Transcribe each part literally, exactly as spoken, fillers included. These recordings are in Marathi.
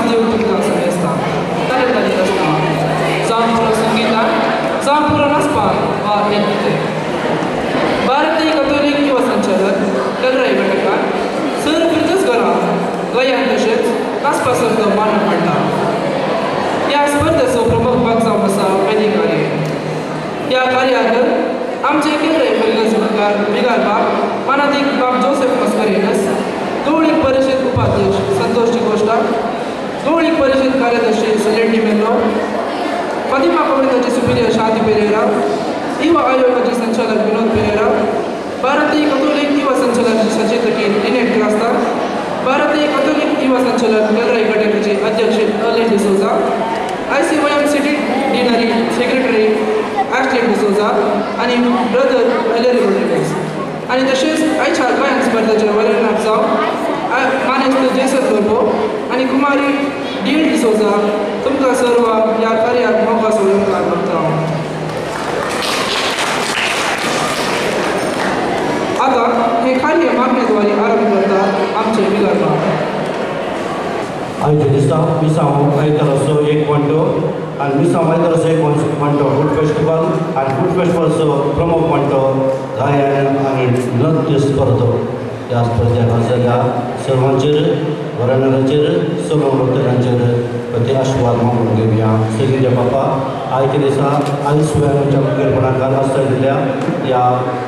दिवंक तुमकां समेस्ता ताले तालीं आसता जावं पुरो संगीतान जावं पुरो नाचपाक वा नृत्य भारतीय कथोलिक युवा संचालक कलराई घटकान सर्वप्रथम घरां गोंयांत तशेंच नाचपा सर्त मांडून हाडटा ह्या स्पर्धेचो प्रमुख भाग जावन आसा वेदिकार्य ह्या कार्याक आमचे केंद्रीय परिगस बिगारपाक मानादीक बाब जोसेफ मस्करेनस गवळीक परिशद उपाध्यक्ष संतोष चिकोस्टा गवळीक परिशद कार्यदर्शी सेलेंडी मेल्लो फातिमा कम्युनिटीचे सुपिरियर शांती पेरेरा युवा आयोगाचे संचालक विनोद पेरेरा भारतीय कथोलिक युवा संचालक सचेतकी लिनेट क्रास्ता भारतीय कथोलिक युवा संचालक कलराई घटकाचे अध्यक्ष Arlene D'Souza I C Y M city deanery secretary Austen D'Souza आणि ब्रदर एलेरी रोड्रिगेज आणि तसेच आयच्या गायन स्पर्धेच्या वरणात जावन मानेस्त जेसन लोर्बो आणि कुमारी डी एल डिसोजा तुमकां सर्व ह्या कार्याक मोगा सोडूंकार करता आता हे कार्य मागणेद्वारे आरंभ करतात आमचे विगारपाक आयच्या दिसा मिसांव आयताराचो एक म्हणटो आनी मिसांव आयताराचो एक म्हणटो फूड फेस्टिवल आनी फूड फेस्टिवलचो प्रमुख म्हणटो गायन आनी नृत्य स्पर्धो ह्या स्पर्धेक हाजिरल्या सर्वांचेर वरणाराचेर सर्व मृतकांचेर प्रति आशिर्वाद मागून घेवया सगळ्यांच्या बापा आयच्या दिसा आयज सुव्याच्या मुखेलपणाकार आसतल्या ह्या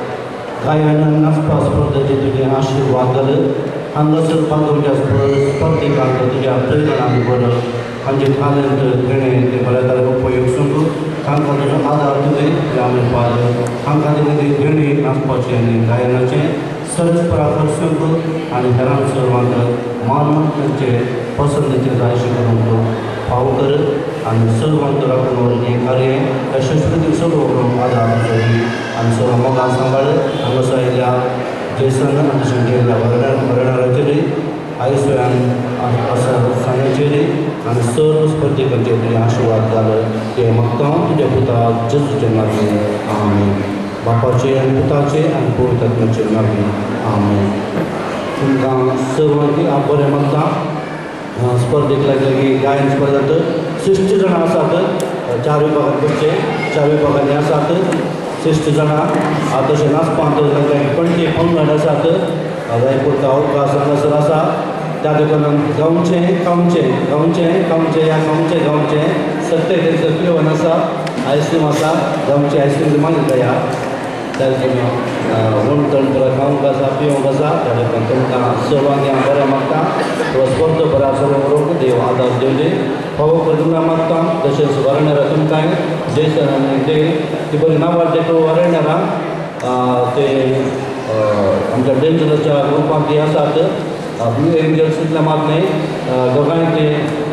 गायन नाचपा स्पर्धेचे तुजें आशिर्वाद घाल हांगासर तुमच्या स्पर्धेकांक तुज्या प्रेरणांक बर हांचे टॅलंट घेणे ते बऱ्या तरेन उपयोग सूंक तांकां तुजो आदार तुवें ह्या मेळपाक हांकां तेणें घेणे नाचपाचें आनी गायनाचें सर्च पराकर सूंक आनी हेरां सर्वांक मान तांचे पसंतीचें जायशें करूंक फाव कर आनी सर्वांक राखून हें कार्य यशस्वी सर्व करूंक आदार तुजो आनी सर्व मोगान सांबाळ हांगासर आयिल्ल्या जेसन आनी तशें गेल्ल्या वरणाराचेरय आयसुयान आसा सांग्याचेर आनी सर्व स्पर्धेकांचेर तुवें आशिर्वाद घाल ते मागता तुज्या पुता जेजूचे नांवान आमेन बापाचे आनी पुताचे आनी पवित्र आत्म्याचे नांवान आमेन तुमकां सर्वांक हांव बरें मागता स्पर्धेक लागले गायन स्पर्धांत सिक्स्टी जाणां आसात चार विभागांत बसचे चार विभागांनी आसात सिक्स्टी जाणां तशें नाचपांत ट्वेंटी पंगड आसात जाय पुरतो अवकाश हांगासर आसा त्या दुकानान गांवचें गांवचें गांवचें गांवचें ह्या गांवचें गांवचें सत्तेचाळीस किलोवन आसा आयस्क्रीम आसा गांवची आयस्क्रीम मागीर ह्या त्या वणटण परत खावंक आसा पिवंक आसा त्या देखून तुमकां सर्वांक हांव बरें मागता तो स्पर्धो बरो सर्व करूंक देव आदार दिवचे फावो तुमकां मागता तशेंच वरणारा तुमकांय जेसन आनी ते ती बरी नांवां ते वरणारा ते आमच्या डेंजरच्या ग्रुपांत ती आसात ब्लू एंजल्स इतल्या मात न्हय दोगांय ते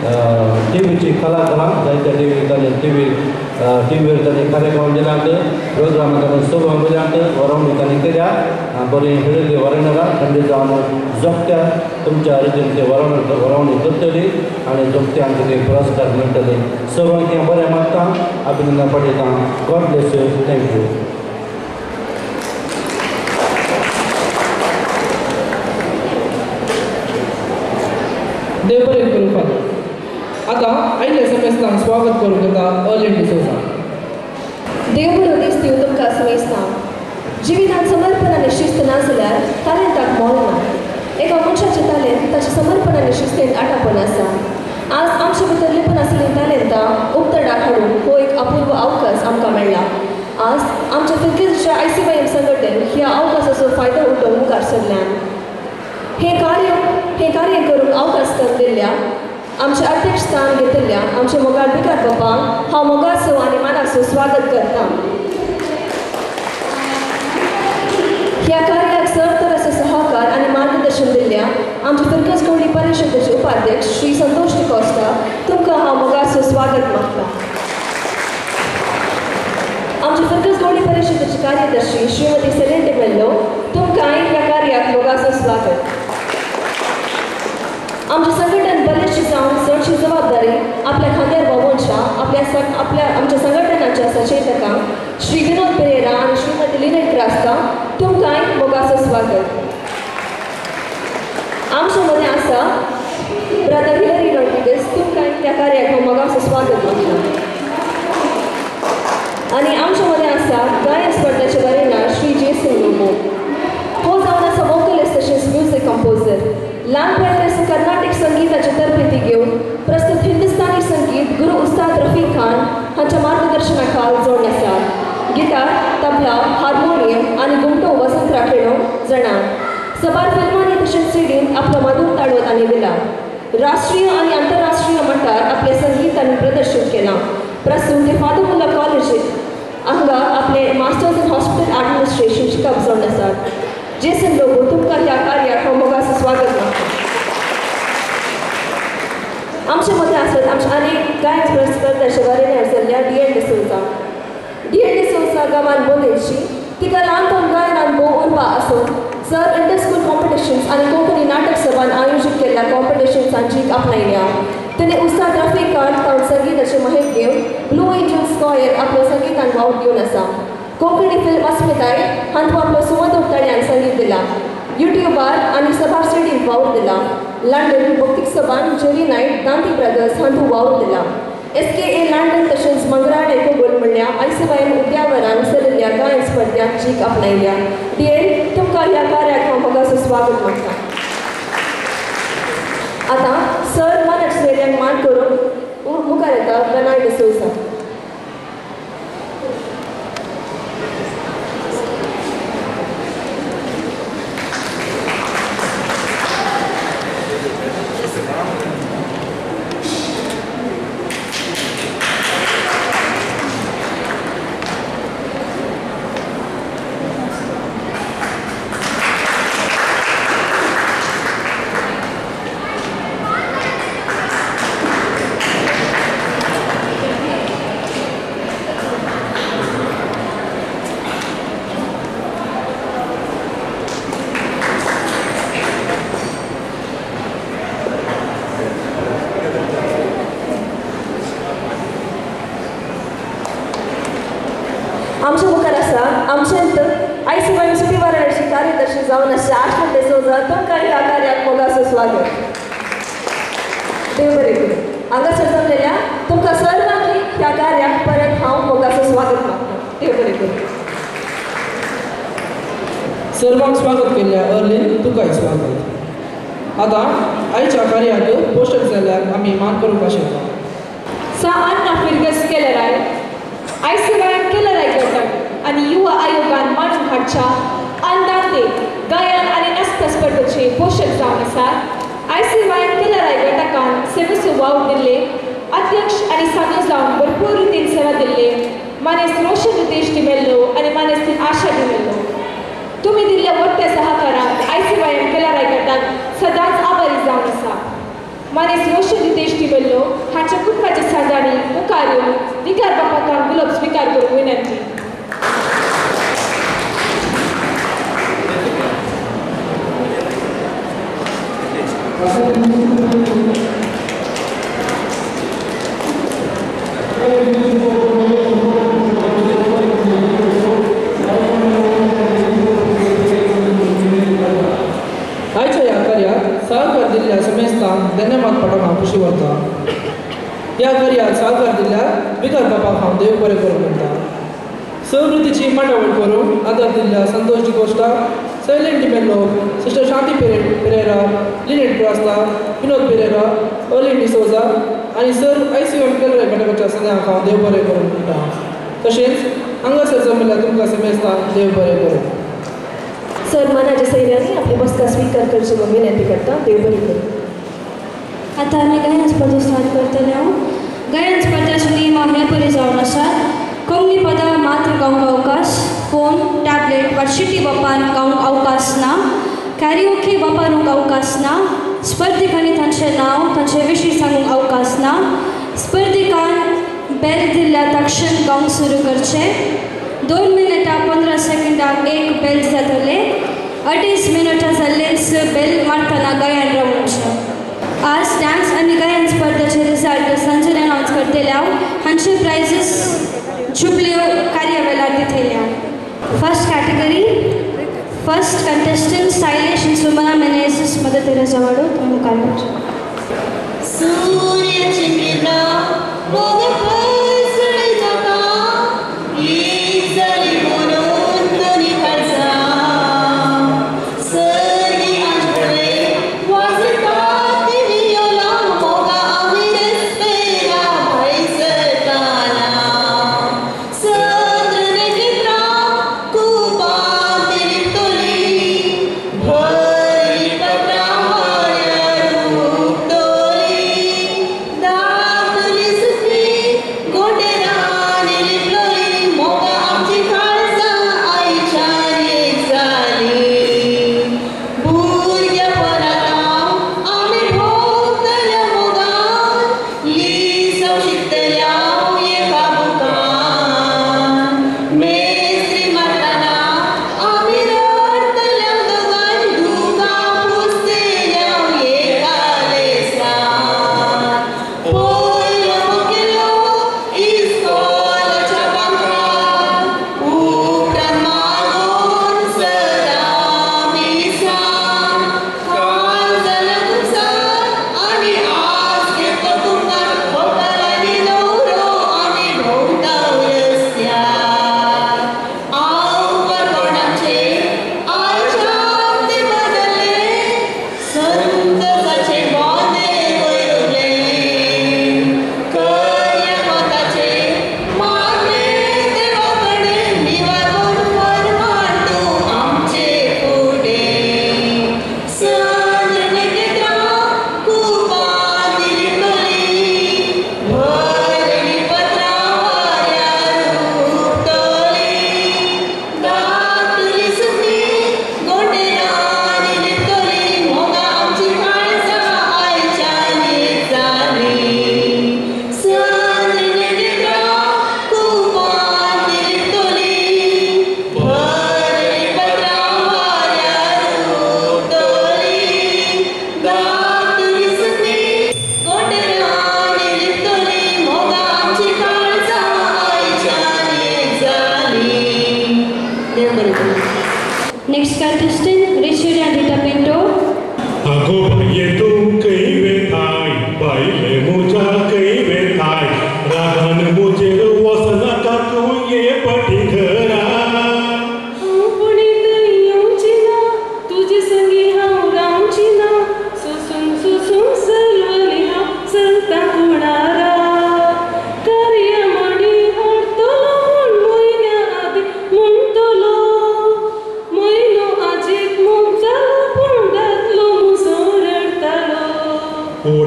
टी व्हीची कलाकारां जायत्या टी व्ही तांणी टी व्ही टी व्हीर तांणी कार्यक्रम दिल्यात प्रोग्राम तांणी सगळो दिल्यात वरवणी तांणी केल्या बरी हिडिल्ली वरणारा थंडी जावन जोगत्या तुमच्या रितीन ते वरवणी वरवणी करतली आनी जोगत्यांक कितें पुरस्कार मेळटले सगळ्यांक हांव बरें मागता अभिनंदन पठयता गॉड ब्लेस यू थँक्यू देव बरें करूं फादर आतां आयिल्ल्या समेस्तांक स्वागत करूंक येता अर्लिन डिसोजा देव बरो दीस दिवं तुमकां समेस्तां जिवितांत समर्पण आनी शिस्त ना जाल्यार तालेंताक मोल ना एका मनशाचें तालेंत ताचें समर्पण आनी शिस्तेंत आटापण आसा आज आमचे भितर लिपून आशिल्लीं तालेंतां उक्तडाक हाडूंक हो एक अपूर्व अवकाश आमकां मेळ्ळा आज आमच्या फिरकेच्या आय सी वाय एम संघटनेन ह्या अवकाशाचो फायदो उठोवंक मुखार सरल्यान हे कार्य हे कार्य करून अवकाश दिल्ल्या आमच्या अध्यक्ष स्थान घेतिल्ल्या आमचे मोगाळ विकार बापांक हांव मोगाचो आनी मानाचो स्वागत करता ह्या कार्याक सर्व तरेचो सहकार आनी मार्गदर्शन दिल्ल्या आमच्या फिरकस गवळी परिशदेचे उपाध्यक्ष श्री संतोष डिकोस्टा तुमकां हांव मोगाचो स्वागत मागता आमच्या फिरकस गवळी परिशदेची कार्यदर्शी श्रीमती सेलेंडी मेल्लो तुमकांय ह्या कार्याक मोगाचो स्वागत आमचे संघटन बरेचशी जावन चडशी जबाबदारी आपल्या खांद्यार वावोवनशा आपल्या आपल्या आमच्या संघटनाच्या सचेतकांक श्री विनोद पेरेरा आनी श्रीमती लिनेट क्रास्ता तुमकांय मोगाचो स्वागत आमच्या मदें आसा ब्रदर हिलरी रोड्रिगेज वर्स कर्नाटक संगीताची तरबेती घेऊन प्रस्तुत हिंदुस्थानी संगीत गुरु उस्ताद रफीक खान हांच्या मार्गदर्शनाखाल जोडून आसात. गिटार, तबला, हार्मोनियम आनी घुमटो वसंतराव खेळो जाणां. सबार फिल्मांनी तशेंच सिडीन आपलो मधुर ताळो तांणी दिला. राष्ट्रीय आनी आंतरराष्ट्रीय मट्टार आपले संगीत तांणी प्रदर्शीत केलां. प्रस्तुत ते फातुल्ला कॉलेजींत हांगा आपले मास्टर्स इन हॉस्पिटल एडमिनिस्ट्रेशन शिकप जावन आसात. जेसन लोगो तुमकां ह्या कार्याक हांव मोगाचें स्वागत मागता. आमचे मदें आसत आमचे आनी गायन स्पर्धाचे वरेण्य आसल्या D N D'Souza. D N D'Souza गांवांत बोंदेची. तिका ल्हानपण गायनान भोव उर्बा आसून सर इंटर स्कूल कॉम्पिटिशन्स आनी कोंकणी नाटक सभान आयोजीत केल्ल्या कॉम्पिटिशन्सांची आपणायल्या. तिणे उस्ताद रफीक खान तावन संगीताचे महेक घेवन ब्लू एंजल्स कॉयर आपल्या संगीतान वावट दिवन आसा. कोंकणी फिल्म अस्मिताय हांतूं आपलो सुमधुर तळ्यान संगीत दिला. युट्यूबार आनी सभार सिडीन वावट दिला. लंडन भौतीक सभान जेरी नायट दांती ब्रदर्स हांतूं वावट दिला. एस के ए लंडन तशेंच मंगळाडे कोगोल म्हणल्या आयसीवायन उद्यावरान चलिल्ल्या गायन स्पर्धांत जीक आपणायल्या. डीएन तुमकां ह्या कार्याक हांव मोगाचें स्वागत मागता. आतां सर मनज सेऱ्यांक मान करून मुखार येता बेनाय डिसोजा. आमच्या मुखार आसा आमचे आयसीवाय सिटी वाराणसी कार्यदर्शी जावन आसा आश्विन डिसोजा. तुमकां ह्या कार्याक मोगाचें स्वागत. देव बरें करूं. हांगासर जमलेल्या तुमकां सर्वांनी ह्या कार्याक परत हांव मोगाचें स्वागत मागता. देव बरें करूं. सर्वांक स्वागत केल्ल्या अर्लीन तुकांय स्वागत. आतां आयच्या कार्याक पोस्टर जाल्यार आमी मान करूंक आशिल्लो. सा अन्ना फिरगस केलराय आयसीवायन केलराय घटक आनी युवा आयोगान मांडून हाडच्या अंदाते गायन आनी नाचता स्पर्धेचे पोषक जावन आसात. आयसीवायन केलराय घटकान सेवेचो वाव दिल्ले अध्यक्ष आनी साधू जावन भरपूर रितीन सेवा दिल्ले मानेस्त रोशन रितेश दिमेल्लो आनी मानेस्तीन आशा दिमेल्लो. तुमी दिल्ल्या मोठ्या सहकाराक आयसीवायन केलराय घटक सदांच आभारी जावन आसा. मानेस रोशन रितेश दिमेल्लो हांच्या कुटुंबाचे सादाणी मुखार येवन विकार बापाकान गुलाब स्वीकार करूंक विनंती. आयच्या ह्या कार्याक सहकार दिल्ल्या समेस्तांक धन्यवाद पडोवंक हांव खुशी व्हरतां. ह्या कार्याक सहकार दिल्ल्यार विकार बापाक हांव देव बरें करूं म्हणटा. संवृत्तीची मांडावळ करूंक आदार दिल्ल्या संतोष डिकोस्टा, सैलेन डिमेल्लो, सिस्टर शांती पेरे पेरेरा, लिनेट ब्रास्ता, विनोद पेरेरा, अर्लिन डिसोजा आनी सर आयसीएम केलराय घटकाच्या सगळ्यांक हांव देव बरें करूं म्हणटा. तशेंच हांगासर जमलेल्या तुमकां समेस्तांक देव बरें करूं. सर मनाच्या सैन्यांनी आपली बसका स्वीकार करची म्हणून विनंती करता. देव बरें करूं. आतां आमी गायन स्पर्धा स्टार्ट करतले. हांव गायन स्पर्धाचे नियम ह्या परी जावन आसात. कोंकणी पदां मात्र गावंक अवकाश, फोन, टॅबलेट वा शिटी वापरून गावंक अवकाश ना, कॅरिओके वापरूंक अवकाश ना, स्पर्धकांनी तांचें नांव तांचे विशीं सांगूंक अवकाश ना, स्पर्धकान बेल दिल्ल्या तक्षण गावंक सुरू करचें. दोन मिनटां पंदरा सेकंदाक एक बेल जातले. अडीच मिनटां जाल्ले स बेल मारतना गायन रावचें. आज डान्स आनी गायन स्पर्धेचे रिजल्ट सांजे अनाउन्स करतल्या. हांचे प्रायजीस जुबल्यो कार्यावळीर दितल्या. First category first contestant Sailesh Sumana Menezes mother Teresa Wado. तुम्ही मुखार वचा. सूर्य चंद्रा मोग पसळे जाता एक जाली म्हणून दोन्ही काळजा सर्गी आंधळे वाजता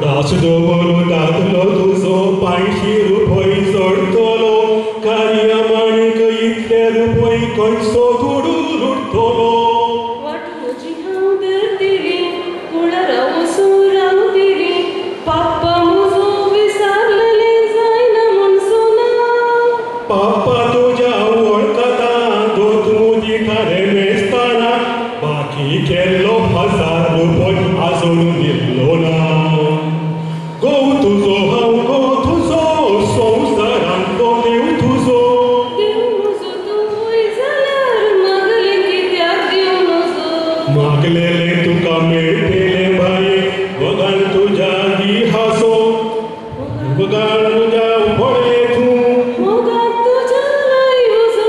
उडासुदो बरो दादलो तुजो पांयशी रुपय जोडटलो कार्य माणिक इतले रुपय खंयचो धुडूर उडटलो वाटोची हांव धरतली कुळारा वचून रावतली पाप्पा म्हजो विसरलेले जायना म्हूण सोना पाप्पा तुज्या वळखता दोत मुदी खरें मेस्ताना बाकी केल्लो हजार रुपय आजून दिल्लो ना घोव तुजो हांव घोव तुजो संवसारांतलो देव तुजो देव म्हजो तूं वय जाल्यार मागले कित्याक देव नजो मागलेले तुका मेळटले बाये वगान तुज्या दी हासो वगान तुज्या पडले तूं मोगाक तुज्या लायूजो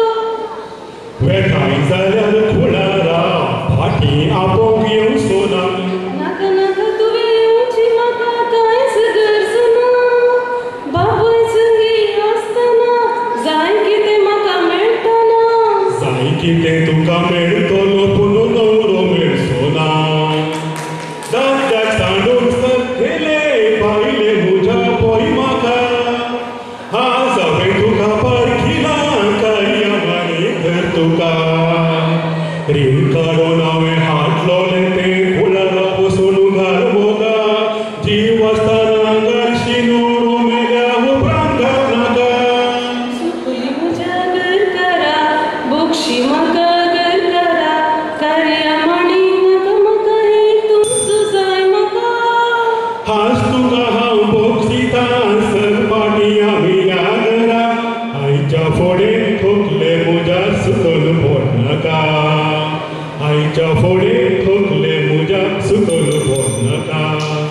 वेठाय जाल्यार कुळारा फाटीं आपोवंक येवचो ना नाका नाका तुवें येवची म्हाका कांयच गरज ना बापूय संगी आसतना जाय कितें म्हाका मेळटना जाय कितें तुका मेळटलो पूण नवरो मेळचो ना दादल्याक सांडून सगळे बायले म्हज्या पळय म्हाका आज हांवें तुका पारखिला काय आनी घर तुका रीण काडून हांवें हाडलोलें तें कुळारा पसून घाल मोगा जीव आसतना घालशी नवरो मेल्या उपरांत घाल नाका सुकली म्हज्या घरकारा बोक्षी म्हाका घरकारा कार्या मांडी नाका म्हाका हे तुमचो जाय म्हाका हांस तुका हांव बोगसिता सरपाटी आमी ह्या घरा आयच्या फुडें थोकले म्हज्या सुकल पोट नाका आयच्या फुडें थोकले म्हज्या सुकल पोट नाका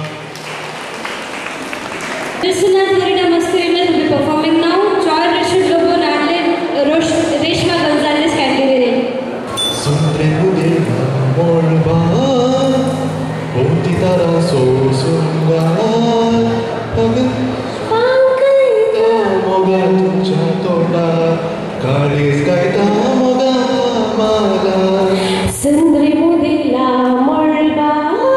Listener Florida Masquerade will be performing now. Joy Richard Lobo and Adelaide Rosh, Reshma Gonzalez category. Sempre mudela molba, onti tara so sungar, pagat pagat moga tuja toda, kalis kaita moga mala. संद्रे मुदिला मळबा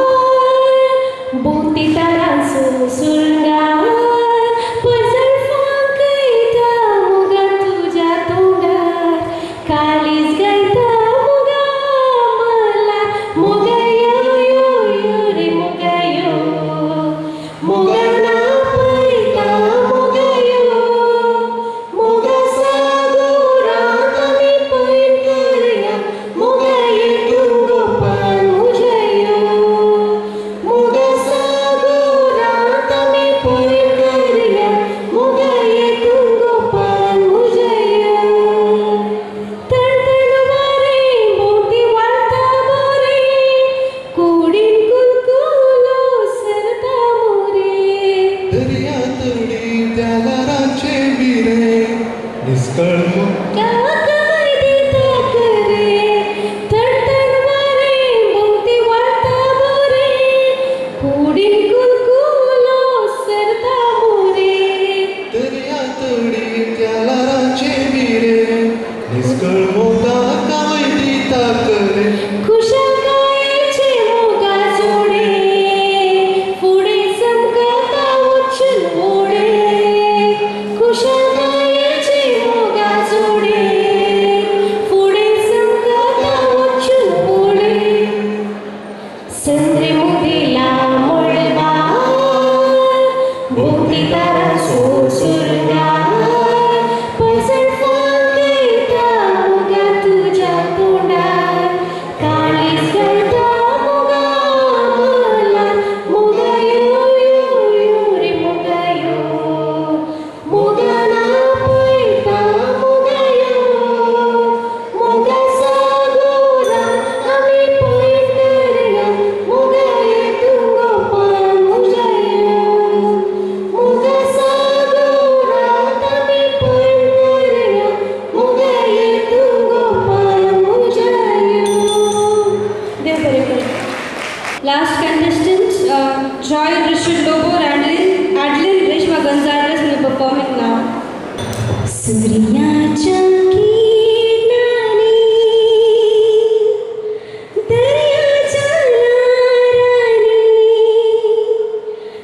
बोटी तारांचो सुरंगार पजळ फांकयता मोगा तुज्या तोंडार कालीज गायता मोगा मला मोगा यो यो यो रे मोगा यो मोगा ना पळयता मोगा यो मोगा सागोरा आमी पैन करया मोगा येतून गोपाल मुझे यो मोगा सागोरा आमी पैन करया मोगा येतून गोपाल मुझे यो तणतण वारे बोटी वाळटा बरे कुडीन कुलकुलो सरता मोरे दर्या तडी त्याला राचे बिरे निस्कळ काय दिता करे तणतण वारे बोटी वाळटा बरे कुडीन कुलकुलो सरता मोरे दर्या तडी त्याला राचे बिरे निस्कळ मोठा काय दिता करे खुशालकायेचे मोगा जोडे फुडे चमकता उच्चन ओडे खुशालकायेचे मोगा जोडे फुडे चमकता उच्चन ओडे संद्रे मुदिला मळबा बोटी तारांचो सुरंगार पसर फांकयता मोगा तुज्या तोंडार कालीज घालता मोगा गलार मोगा यो यो यो रे मोगा यो मोगा ना पळयता मोगा यो मोगा सागोरा आमी पैन करया मोगा येतून गोपाल मुझे यो मोगा सागोरा आमी पैन करया मोगा येतून गोपाल मुझे यो देव बरें करूं. Last contestant, uh, Joy Richard Lobo and Adeline, Adeline Reshma Gonzalez will be performing now. सूर्याच्या किरणांनी दर्याच्या लारांनी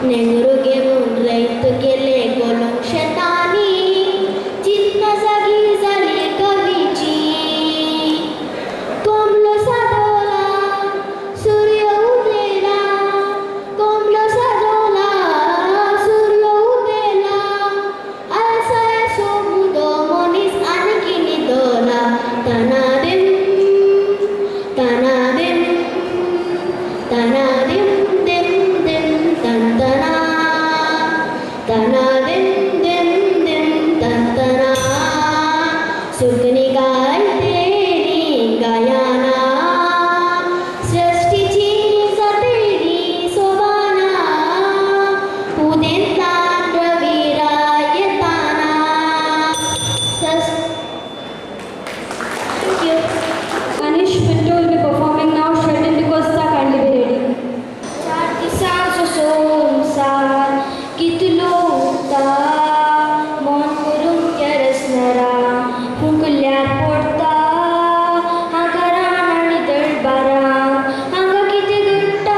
नेंगरू घेऊन रैत गेले गोलून शेतानी चित्त जागी झाली कवीची कोंबलो साधवला सूर्य उदेला कोंबलो साधवला सूर्य उदेला आळसाय सोमुदो मनीस आणखी निदोला तनादिम तनादिम तनादिम दिम दिम तंतना तनादिम दिम दिम तंतना सुगनी गायते गायाना सृष्टीची सतेरी सोबाना उदेता रविरा येताना Thank you. Anish Pinto will be performing now. Shredded Costa, kindly be ready. चार दिसांचो संसार कितलो उरता मन करून केरसनरा फुंकल्यार पडता हांगा रान आनी दळबारां हांगा कितें घडटा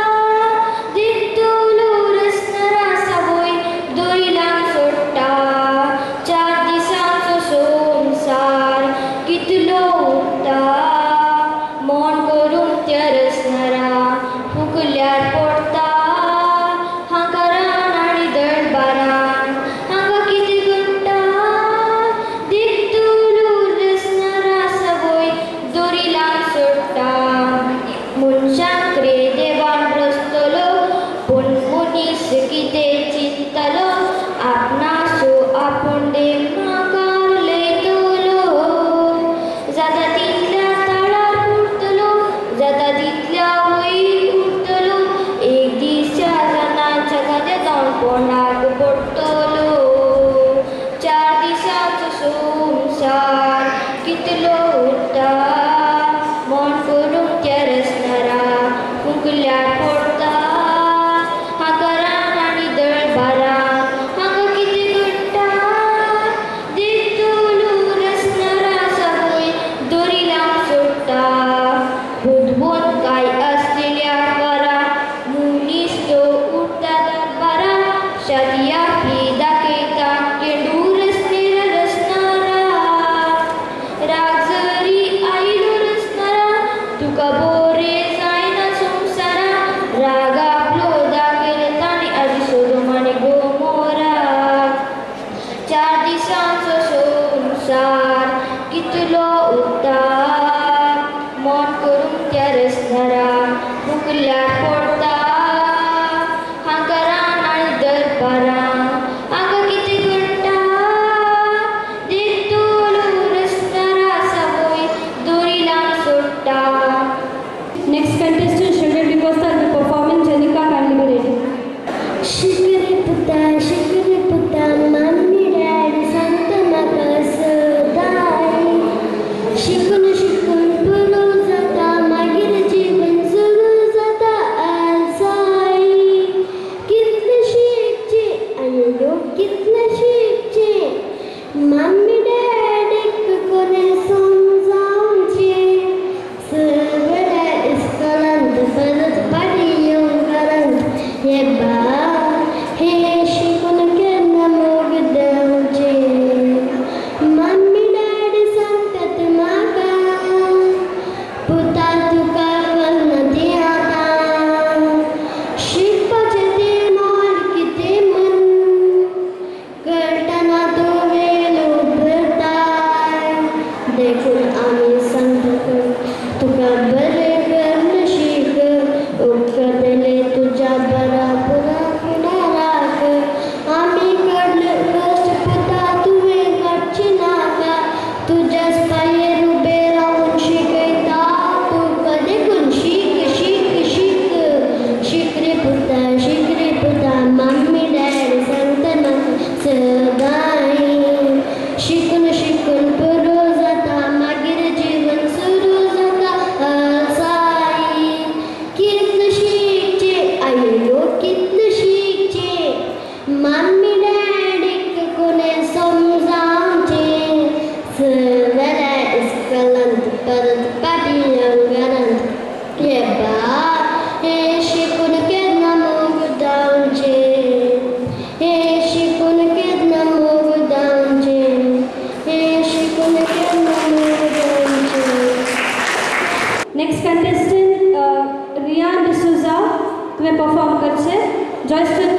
दितलो रसनरा सावय दोरिलांक सोडटा चार दिसांचो संसार कितलो उरता मन करून केरसनरा फुकल्यार पडता हांगा रान आनी दळबारां हांगा कितें घडटा दितलो रसनरा सावय दोरिलांक सोडटा मनशाक रे देवान रचतलो पूण मनीस कितें चिंततलो आपणाचो आपूण देव नाकार लयतलो जाता तितल्या ताळार उरतलो जाता तितल्या वयर उरतलो एक दीस चार जाणांच्या गाद्या जावन कोणाक पडटलो चार दिसांचो संसार कितलो उरता मन करून केरसनरा फुंकल्यार पडता हांगा रान आनी दळबारां हांगा कितें घडटा दितलो रसनरा सावय दोरिलांक सोडटा बुदबूद काय असलेल्या वरा मनीस तो उरता दरबारा शादी आपली दाखयता केडू रसनेर रसनारा राग जरी आयलो रसनारा तुका बोरे जायना संवसारा राग आपलो दाखयलो ताणें आदी सोदूम आनी गोमोरा चार दिसांचो संसार कितलो उरता मन करून केरसनरा फुकल्यार पडता हांगा रान आनी दळबारां हांगा कितें घडटा दितलो रसनरा सावय दोरिलांक सोडटा Next contestant, Shredded Costa will be performing. Janika, kindly be ready. शिकरे पुता शिकरे पुता मम्मी डॅडी सांगता म्हाका सदांय शिकून शिकून पुरो जाता मागीर जीवन सुरू जाता आलसाय कितलें शिकचें आनी लोक कितलें शिकचें मम्मी डॅडीक कोणें समजावचें सगळ्या इस्कॉलांत परत पाटी येवन करंत हे बा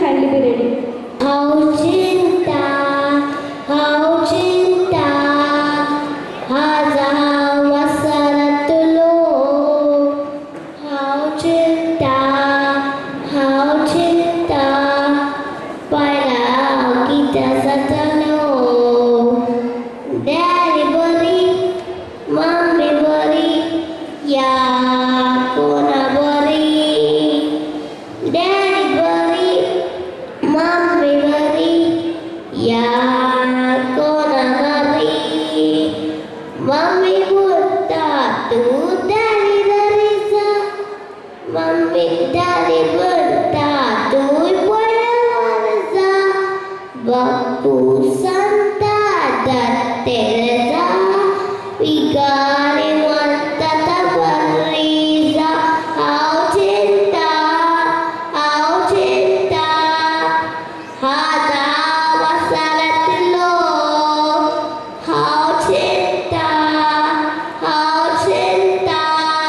kindly be ready. How chinta, how chinta, haza wasaratulo. How chinta, how chinta, para kita satalo. Daddy bari, mommy bari, ya kona bari. Daddy bari, mommy bari, ya kona bari. Mommy buta tu daddy darisa, mommy daddy buta tu pada warza. Bapu Santa dan Teresa, Vigari Manta Tabariza. How cinta, how cinta, hada wasaratlo. How cinta, how cinta,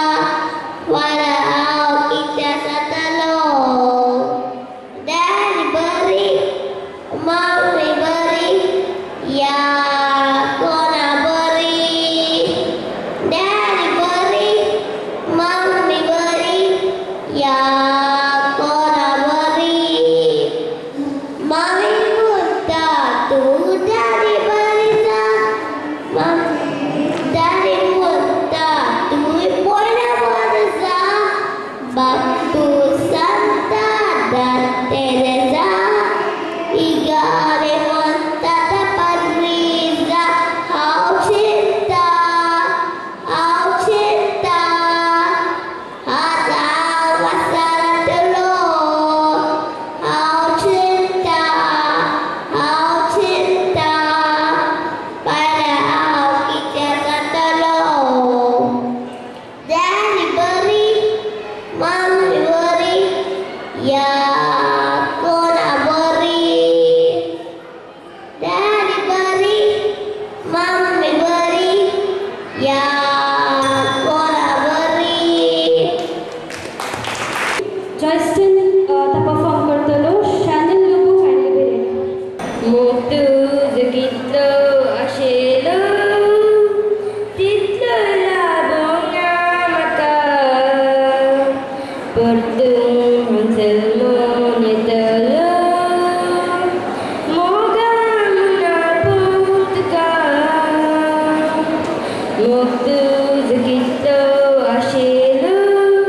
walau kita satalo. Daddy beri, mommy beri, ya kona beri. Daddy beri, mommy beri, ya kona beri. Mommy buta tu daddy barisa, mom daddy buta tu pada warza. Bapu Santa dan Teresa, Igare Manta Tabariza. How cinta, how cinta, hada wasaratlo. How cinta, how cinta, pada kita satalo. Daddy beri, mommy beri, ya kona beri. Daddy beri, mommy beri, ya kona beri. Justin uh, ta-perform करतलो Chanel लोगो kindly be ready. मोठं जगितलं आशेलं तिथलं लाभोंगा म्हाका परतून हंसलो येतलो मोगा म्हणा पोतका मोठं जगितलं आशेलं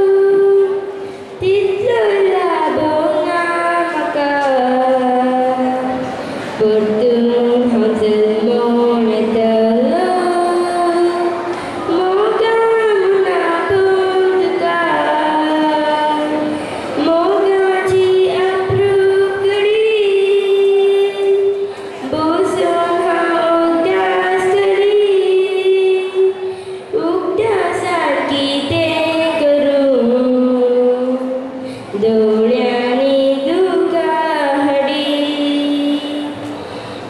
तिथलं लाभोंगा म्हाका परतून हंसलो येतलो मोगा म्हणा पोतका मोगाची अप्रूकडी बसून हांव उगडास करी उगड्या सारकी तें करूं दोळ्यांनी दुका हाडी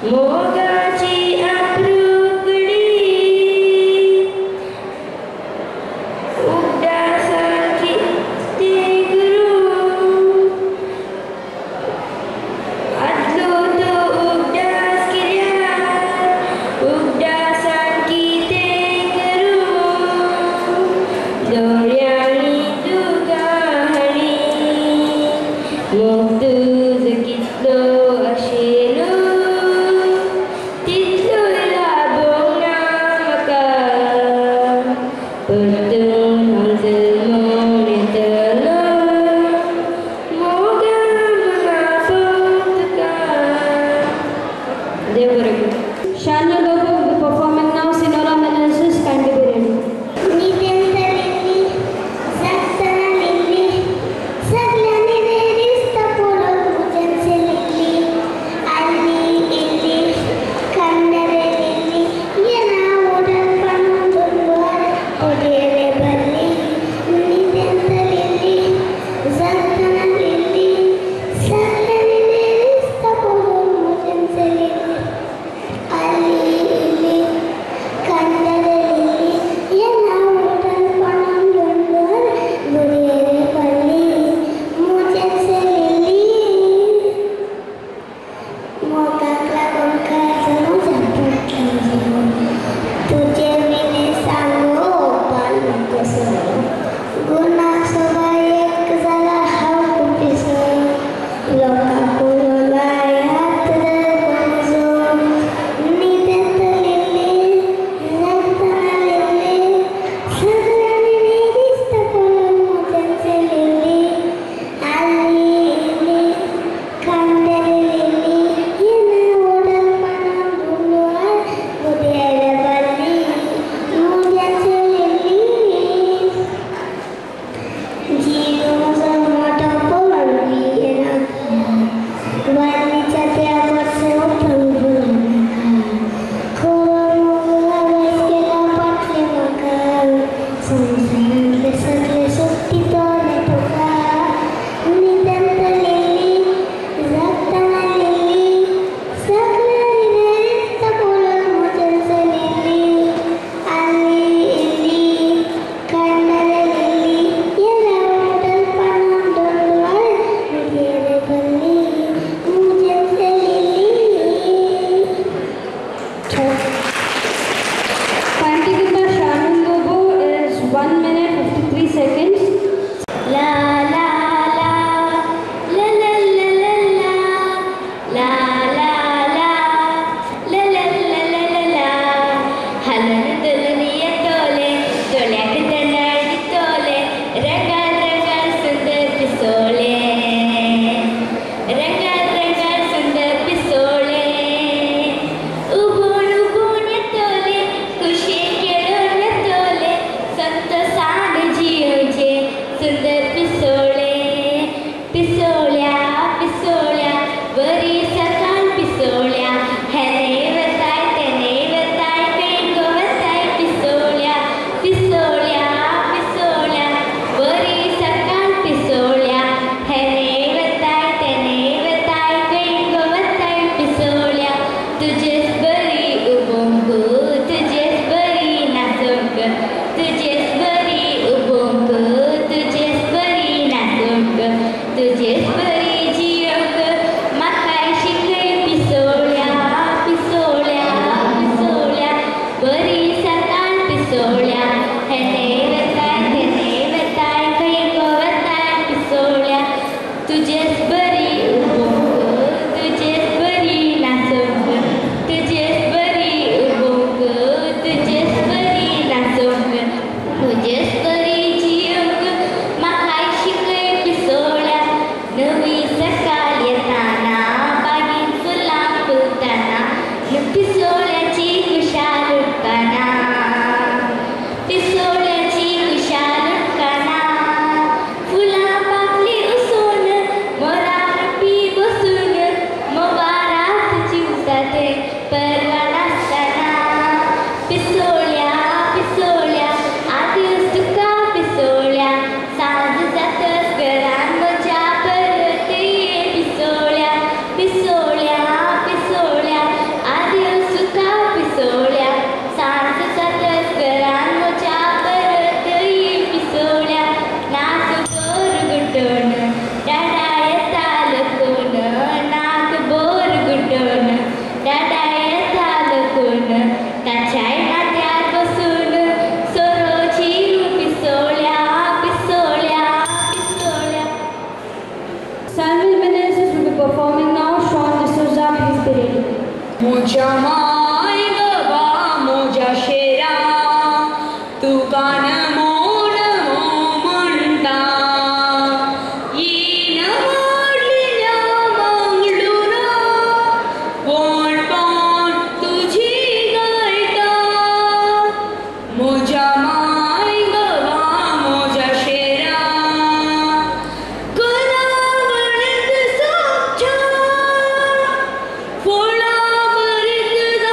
Pola,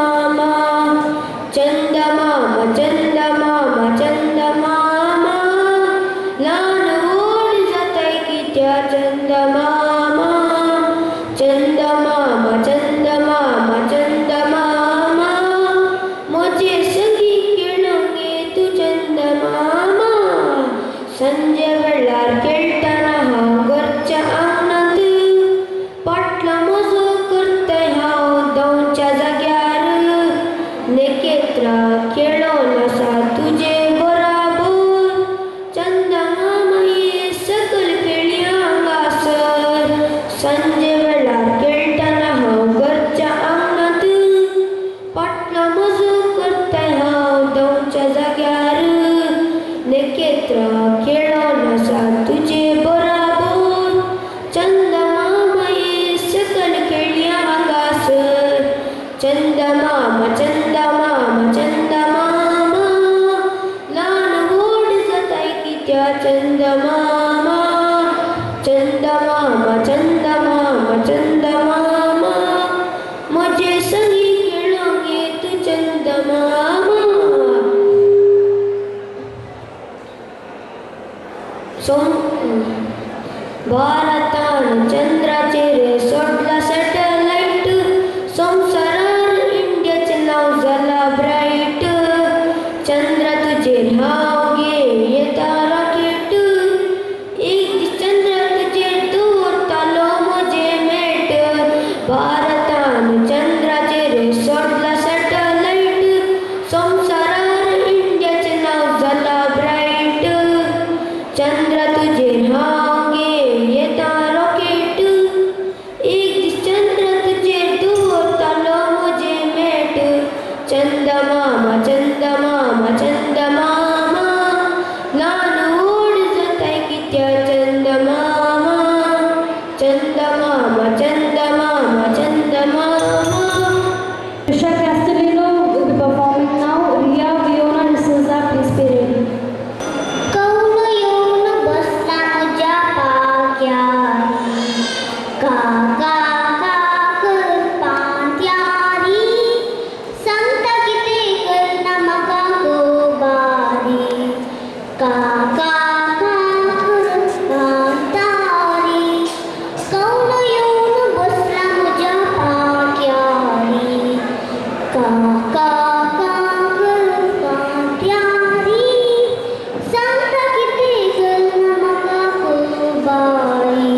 ಚಂದಮಾಮ ಚಂದಮಾಮ ಚಂದಮಾಮ ನಾನು ಓಡಿಸತೈಕಿತ್ಯ ಚಂದಮಾಮ ಚಂದಮಾಮ ಚಂದಮಾಮ ಚಂದಮಾಮ ಮೊಜೆ ಸಗಿ ಕೆಳಗೆ ತು ಚಂದಮಾಮ ಸಂಜೆ ಬೆಳ್ಳಾರ್ ಕೆಳ್ತನ ಹಾಂಗೊರ್ಚ आनंद पाटला मजो करतय हांव दोनच्या जाग्यार नेकेत्रा खेळो नसा तुजे बराबर चंदमामाये सकल खेळी हांगासर संजे वेळार खेळटना हांव घरच्या आंगणांत पाटला मजो करतय हांव दोनच्या जाग्यार नेकेत्रा खेळो नसा तुजे बराबर चंदमामाये सकल खेळी हांगासर चंदमाम चंदमाम चंदमाम ल्हान व्हड जाताय कित्या चंदमाम चंदमाम चंदमाम चंदमाम म्हजे संगी खेळोंक येत चंदमाम भारतान चंद्राचेर सोडला सॅटलायट संवसारार इंडियाचें नांव जालां ब्रायट चंद्र तुजेर हांव गे येता रॉकेट एक दीस चंद्र तुजेर दवरतालो म्हजे मेट भारतान चंद्राचेर सोडला सॅटलायट संवसारार इंडियाचें नांव जालां ब्रायट चंद्र तुजेर हांव गे येता रॉकेट एक दीस चंद्र तुजेर दवरतालो म्हजे मेट चंदमाम चंदमाम चंदमाम ल्हान व्हड जाताय कित्या चंदमाम चंदमाम चंदमाम चंदमाम Trisha Castellino will be performing now. Ria Fiona D'Souza, please be ready. कौन येऊन बसला तुझ्या पाक्यारी काका काकर पांत्यारी सांगता किती करना मका गोबारी काका काकर पांत्यारी कौन येऊन बसला तुझ्या पाक्यारी काका काकर पांत्यारी सांगता किती करना मका गोबारी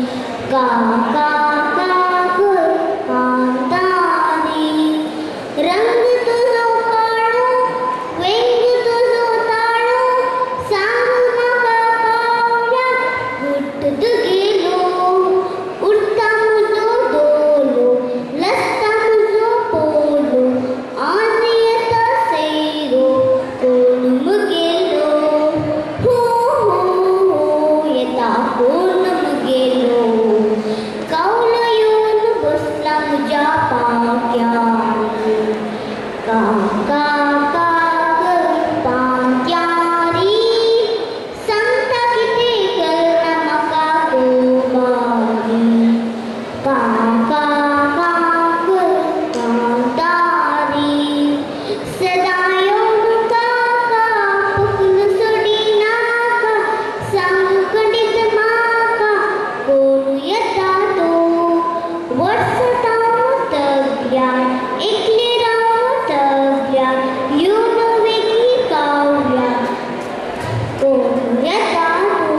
काका काकर पांत्यारी रंग तुझो काळो वेंग तुझो ताळो सांग म्हाका पावल्या उठत गेलो उठता म्हजो दोलो लसता म्हजो पोलो आज येता सैरो कोण मुगेलो हो हो हो येता कोण मुगेलो कौल येऊन बसला तुझ्या पाक्यारी काका काकर पांत्यारी सांगता किती करना मका गोबारी काका काकर पांत्यारी सदा येऊन काका पकन सोडी नाका सांग खंडीत माका कोण येता तो वर्स तगल्यान एकली राव तगल्यान येऊन वेगळी कावल्या कोण येता तो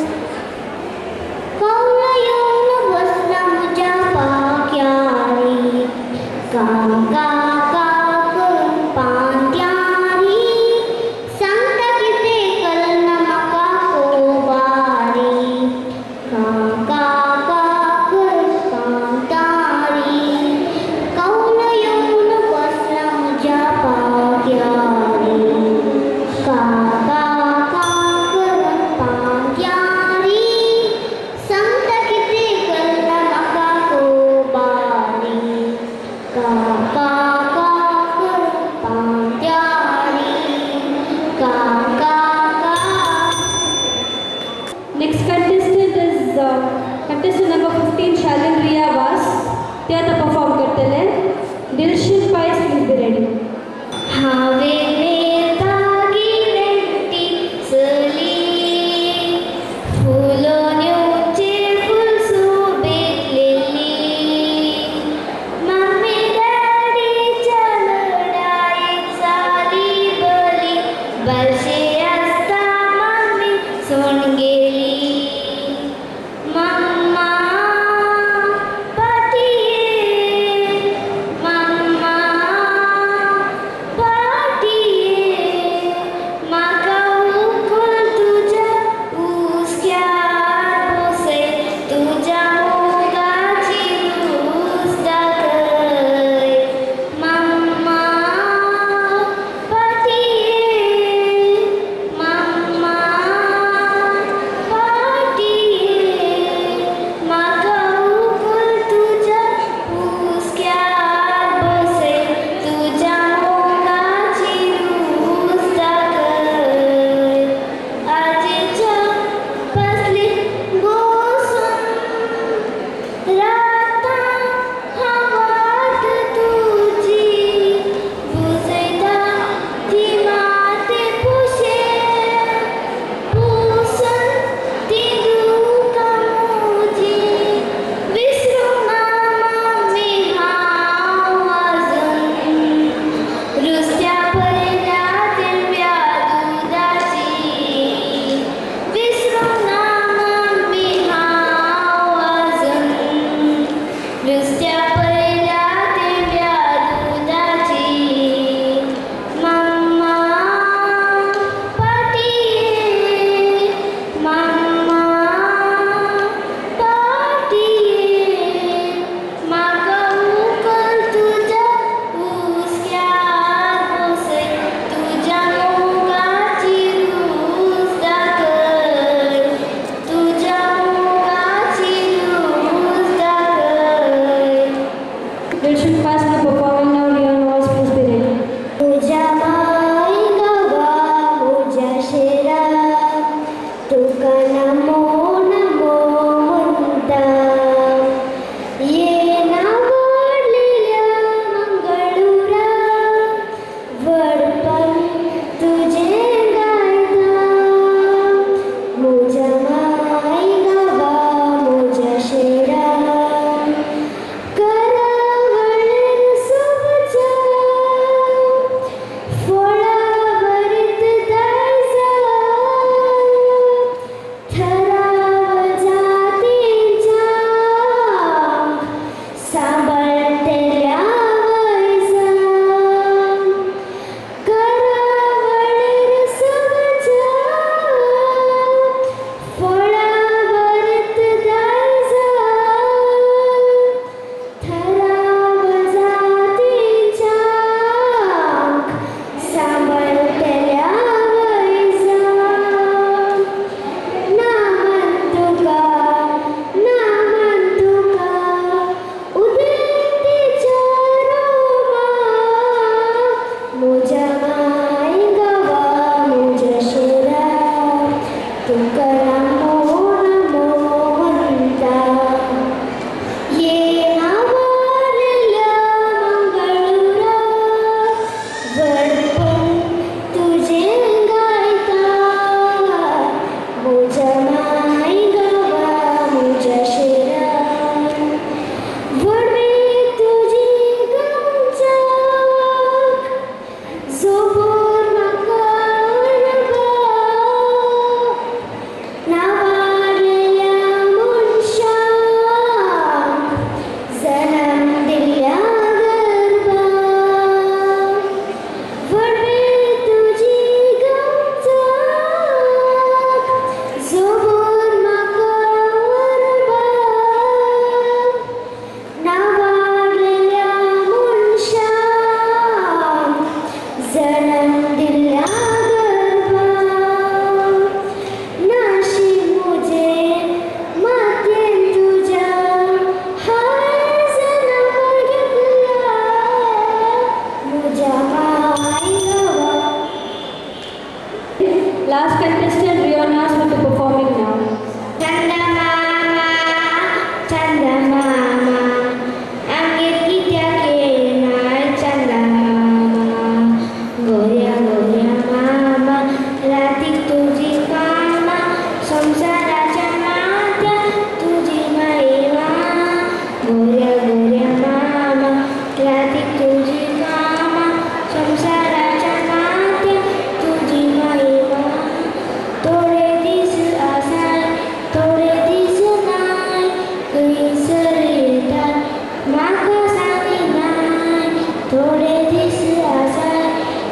कौल येऊन बसला म्हज्या पाक्यारी काका काकर पांत्यारी सांगता किती करना मका गोबारी काका काकर पांत्यारी कौल येऊन बसला म्हज्या पाक्यारी काका काकर पांत्यारी सांगता किती करना मका गोबारी काका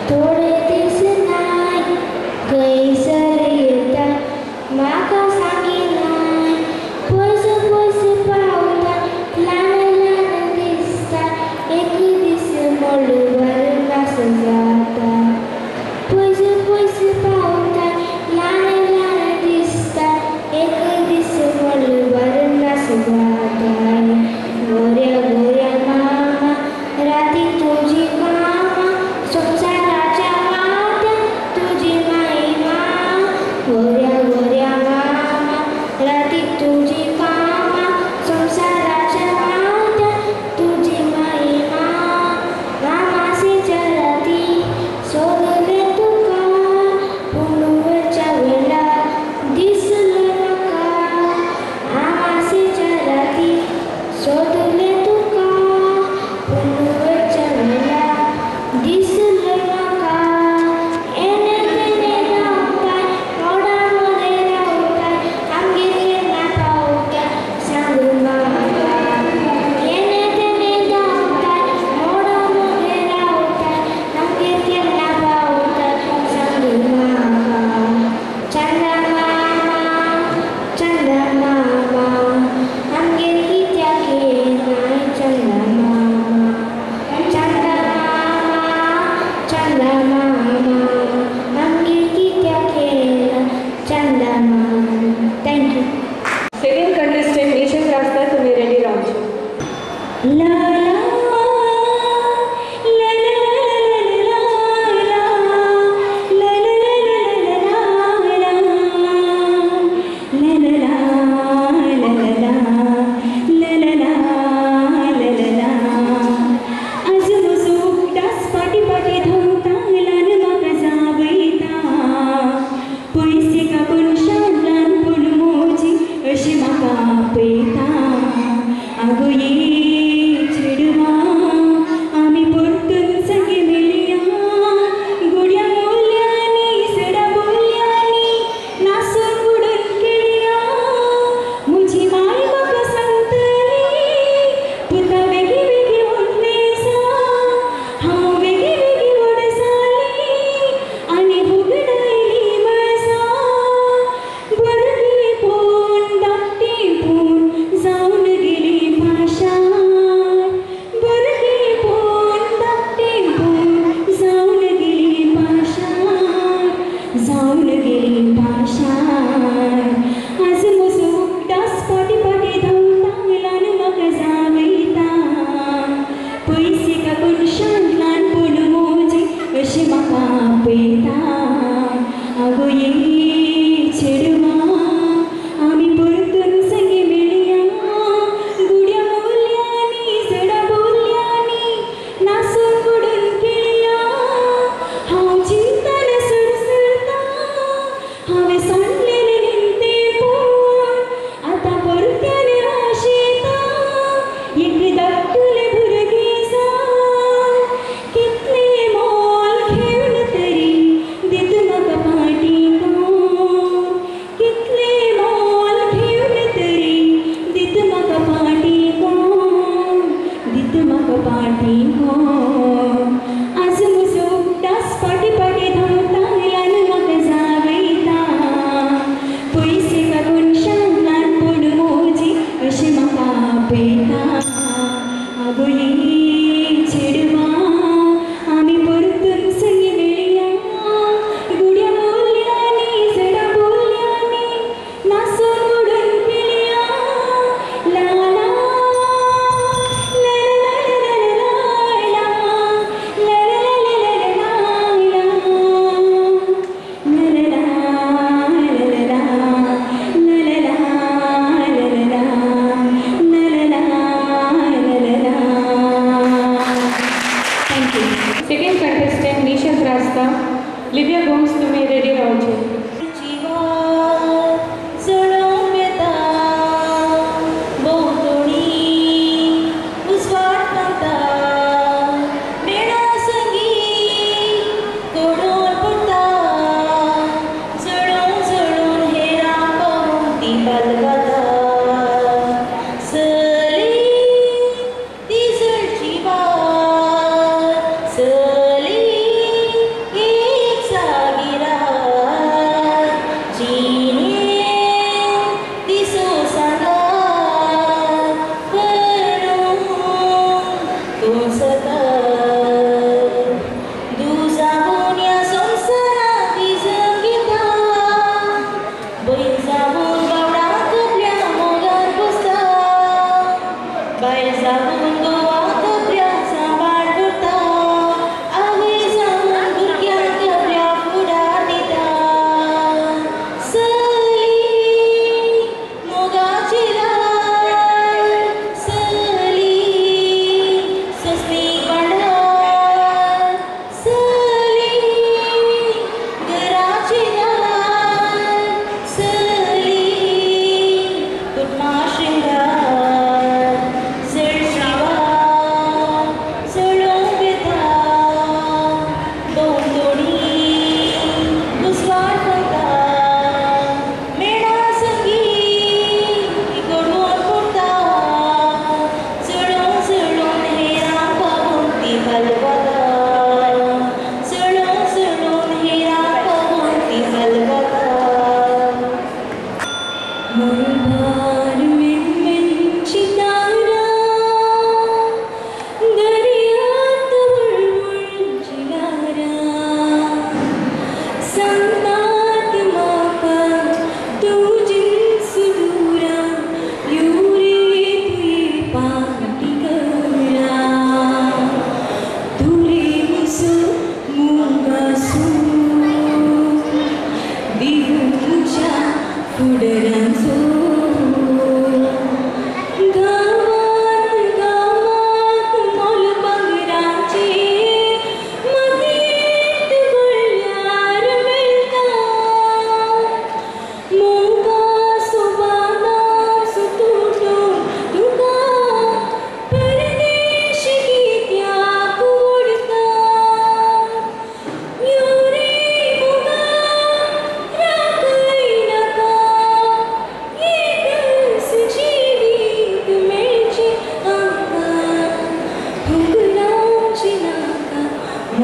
थोडे दीस नाय खंयसर येता म्हाका सांगिनाय पयस पयस पावता ल्हान ल्हान दिसता एक दीस मोडवर नास जाता पयस पयस पावता ल्हान ल्हान दिसता एक दीस मोडवर नास जाता गोऱ्या गोऱ्या मामा राती तुझी मामा संसाराच्या वाट्यात तुझी माई मा गोऱ्या गोऱ्या मामा राती तुझी मामा संसाराच्या वाट्यात तुझी माई मा मामासेच्या राती सोडले तुका पुनवच्या वेळा दिसलं म्हाका मामासेच्या राती सोडले तुका पुनवच्या वेळा दिसलं म्हाका एने तेने धांवताय रोडामध्ये रावताय आमगेर केन्ना पावताय सांग म्हाका एने तेने धांवताय रोडामध्ये रावताय आमगेर केन्ना पावताय सांग म्हाका चंदा मामा चंदा मामा आमगेर कित्याक येनाय चंदा मामा चंदा मामा चंदा मामा आमगेर कित्याक येना चंदा मामा थँक्यू सेकंड कंटेस्टेंट निशांत रास्ता तुम्ही रेडी रावचे ला ला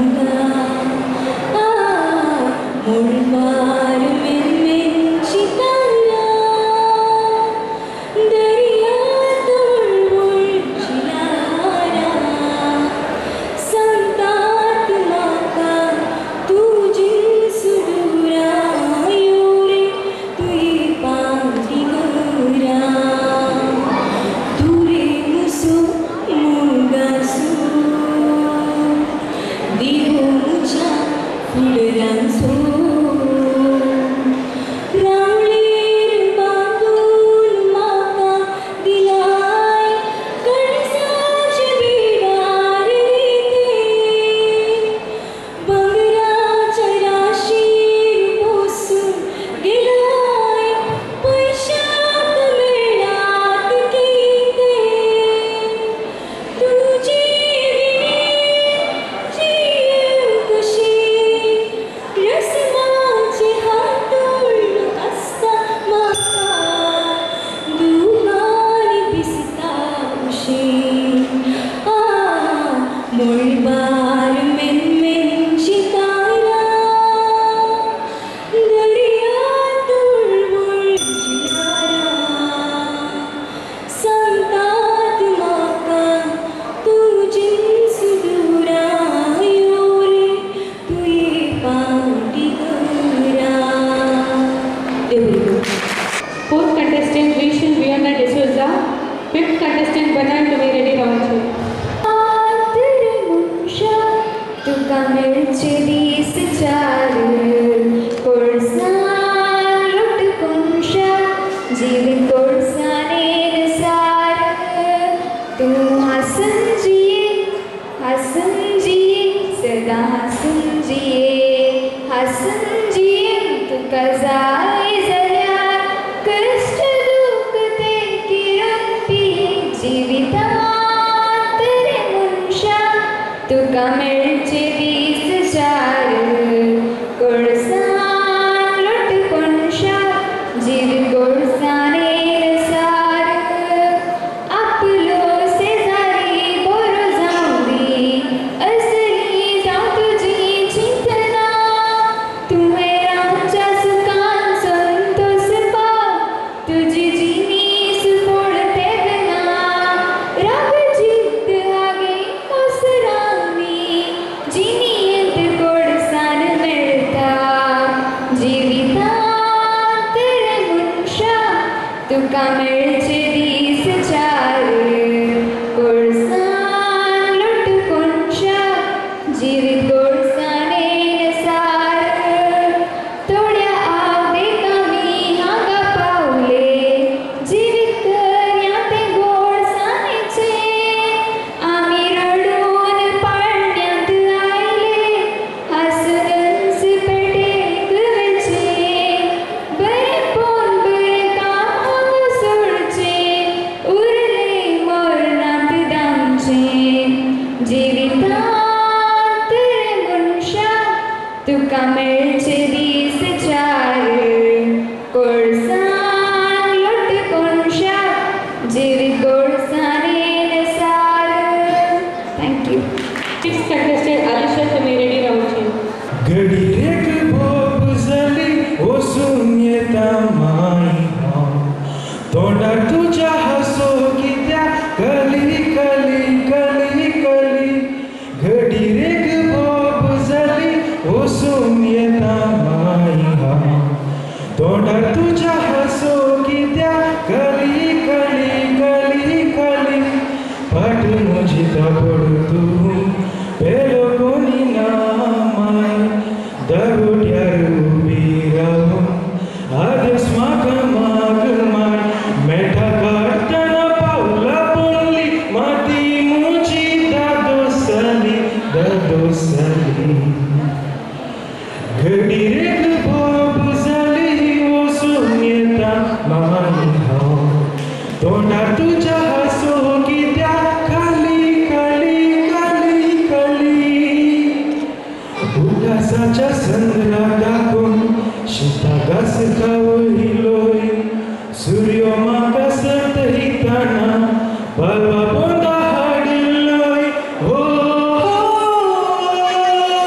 Balwa bonda hadiloi, oh, oh, oh, oh.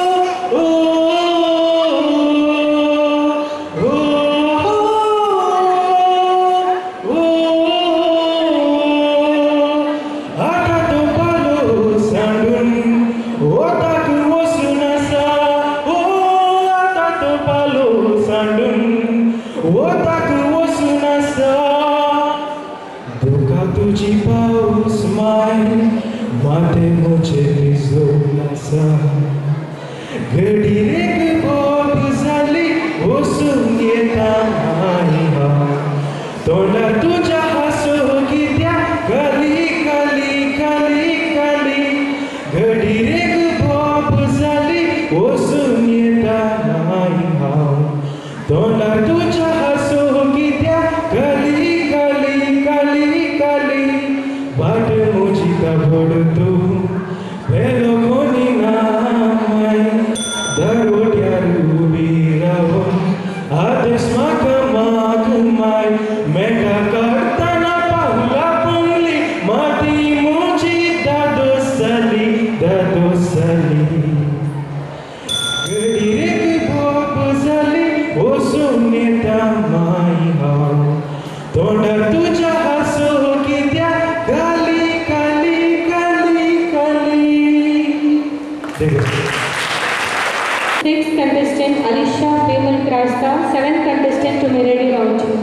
घडी रे भोप झाली ओसून येता नाही हा तोंडा तुझ्या हसो कित्या कली कली कली कली घडी रे भोप झाली ओसून येता नाही हा तोंडा तुझ्या हसो कित्या कली कली कली कली बाट मुझी का भोडतो भेलो कोणी नामाय दरोड्यार उभी राहून आदेश माग माग माय मेटा करताना पाहुला पुंगली माती मुझी दादोसली दादोसली घडी रे भोप झाली ओसून येता माई हाव तोंडा तुझ्या हसो कित्या काली काली काली काली Sixth contestant Alisha Pemal Krasta, seventh contestant to Melody Rauju.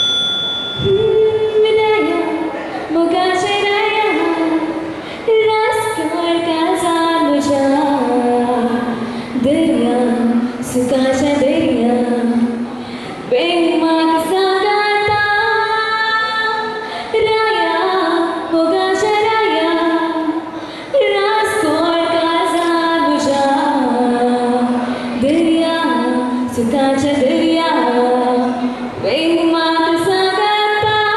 Vinaya, Mugasharaya, Raskar Kazan Muja, Darya, Sukasha Darya, Bengmak Sagata, Raya, Mugasharaya, Raskar Kazan Muja, Darya, Sukasha Darya, Bengmak Sagata.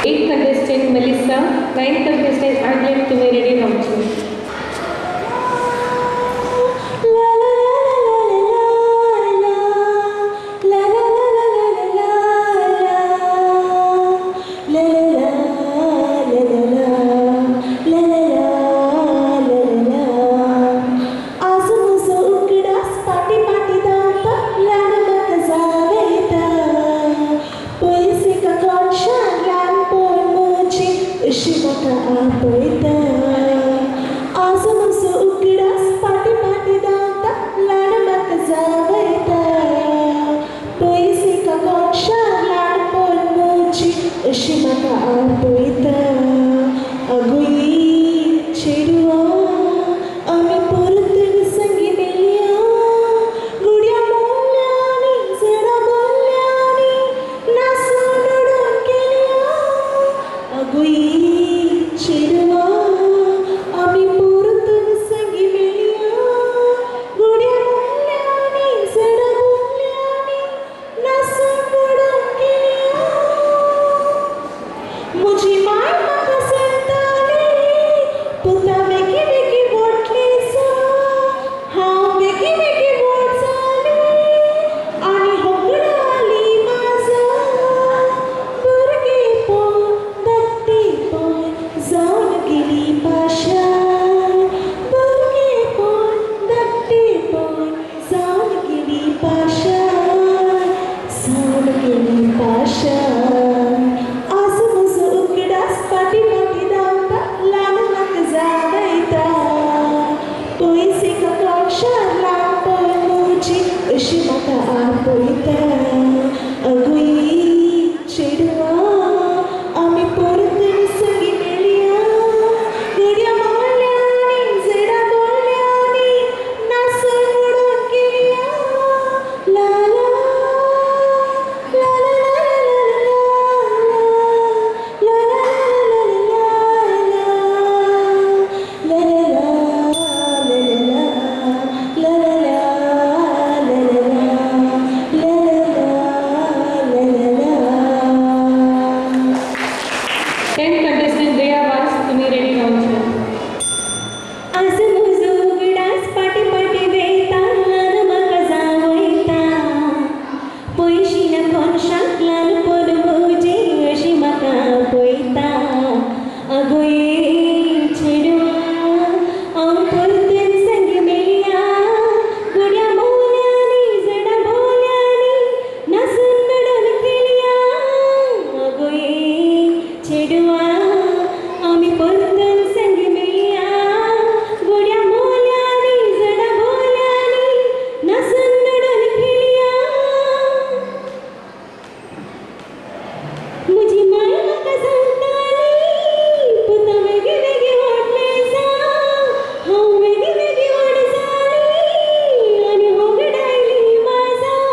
Eighth contestant Melissa, ninth contestant Aglet to be ready launching.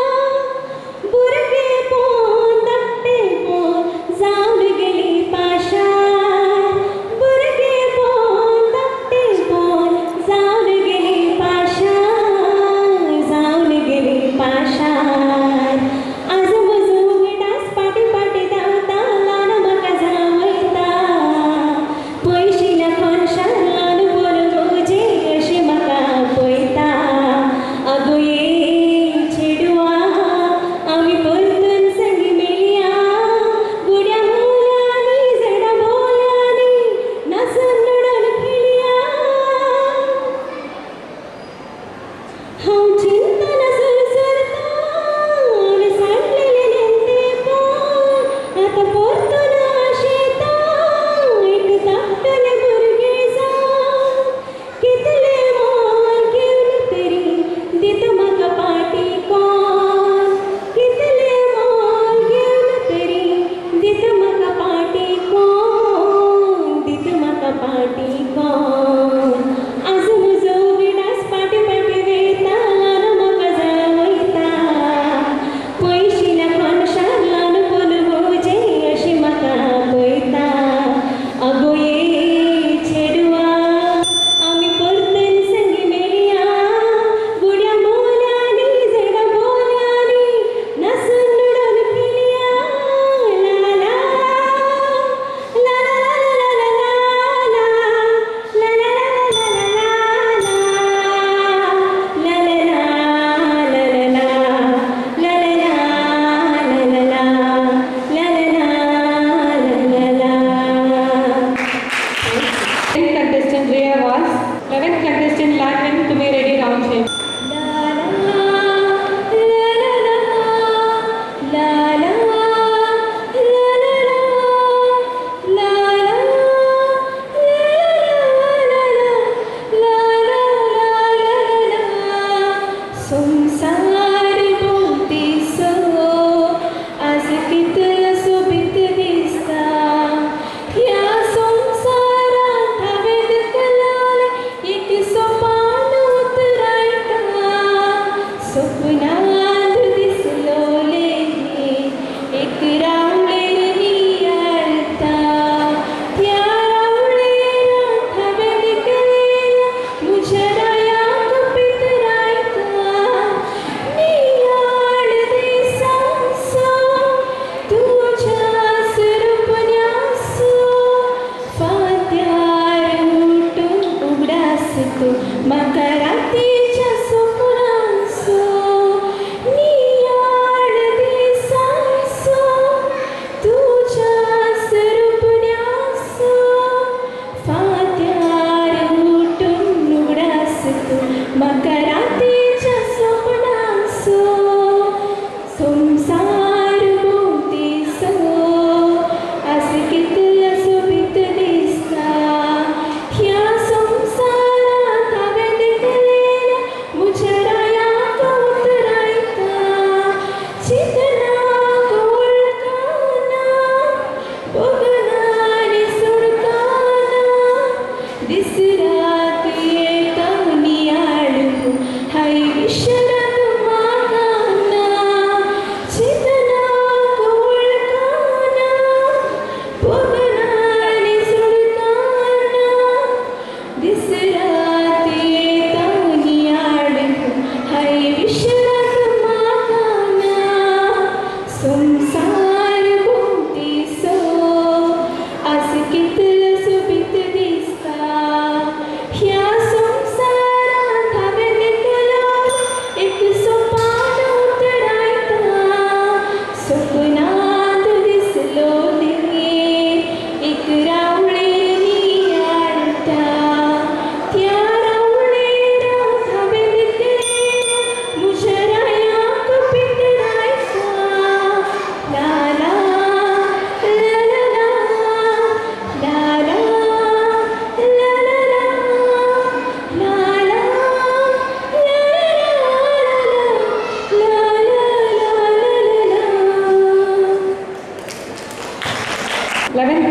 Pasha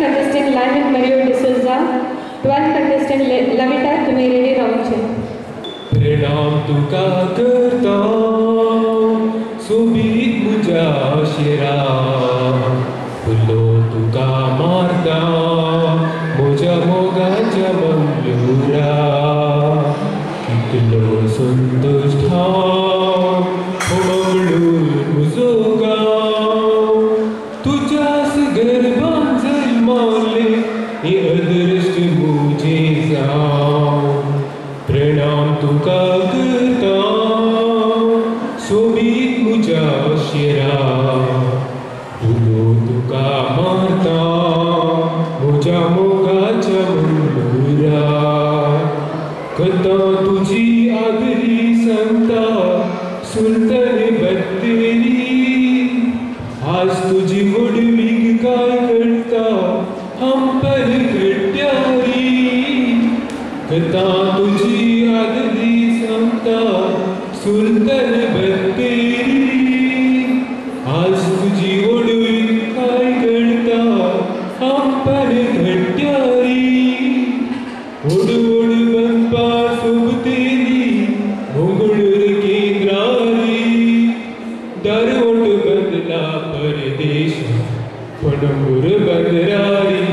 contestant Lyman Mario D'Souza, twelfth contestant Le- Lavita, तुम्ही रेडी राहूचे. प्रणाम तुका करता सोबीत मुजा शिरा फुलो तुका मारता मोजा मोगाच्या मंगळुरा कितलो संतोष ठाव हो मंगळूर मुजो गाव तुझ्याच गर्भान जन्माले हे अदृष्ट मुजे जाव प्रणाम तुका करता सोबीत मुजा शिरा फुलो तुका मारता मोजा मोगाच्या मंगळुरा कथा तुझी आदरी संता सुलतान बत्तेरी आज तुझी मुडवीक काय करता हम पर घट्यारी कथा तुझी आदरी संता सुलतान बत्तेरी आज तुझी मुडवीक काय करता हम पर घट्यारी उड उड बनपा सुबतेरी मंगळूर केंद्रारी दरवट बदला परदेश पणमूर बंदरारी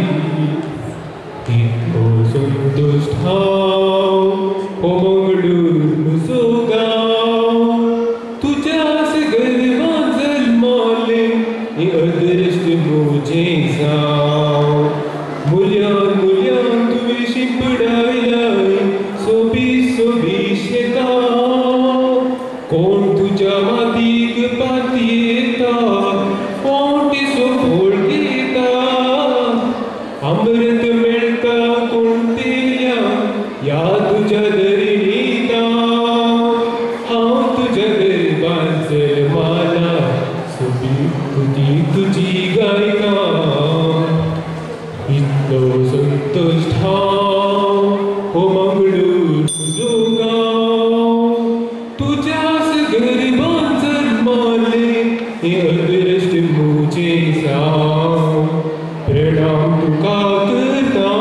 तितको संतोष ठाव हो मंगळूर मुजो गाव तुझ्याच गर्भान जन्माले हे अदृष्ट मुजे जाव मुल्यान मुल्यान तुवें शिंपडायलाय सोबी सोबी शेता कोण तुझ्या मातीक पाती येता कोण ती सोफोळ घेता अमृत मेळटा कोण तेल्या या तुझ्या दरिणीता हांव तुझ्या गर्भान जल्माला सोबी तुजी तुजी गायता इतलो संतोष ठाव हो मंगळूर तुजो गाव तुझ्याच गर्भान जन्माले हे अदृष्ट मुजे जाव प्रणाम तुका करता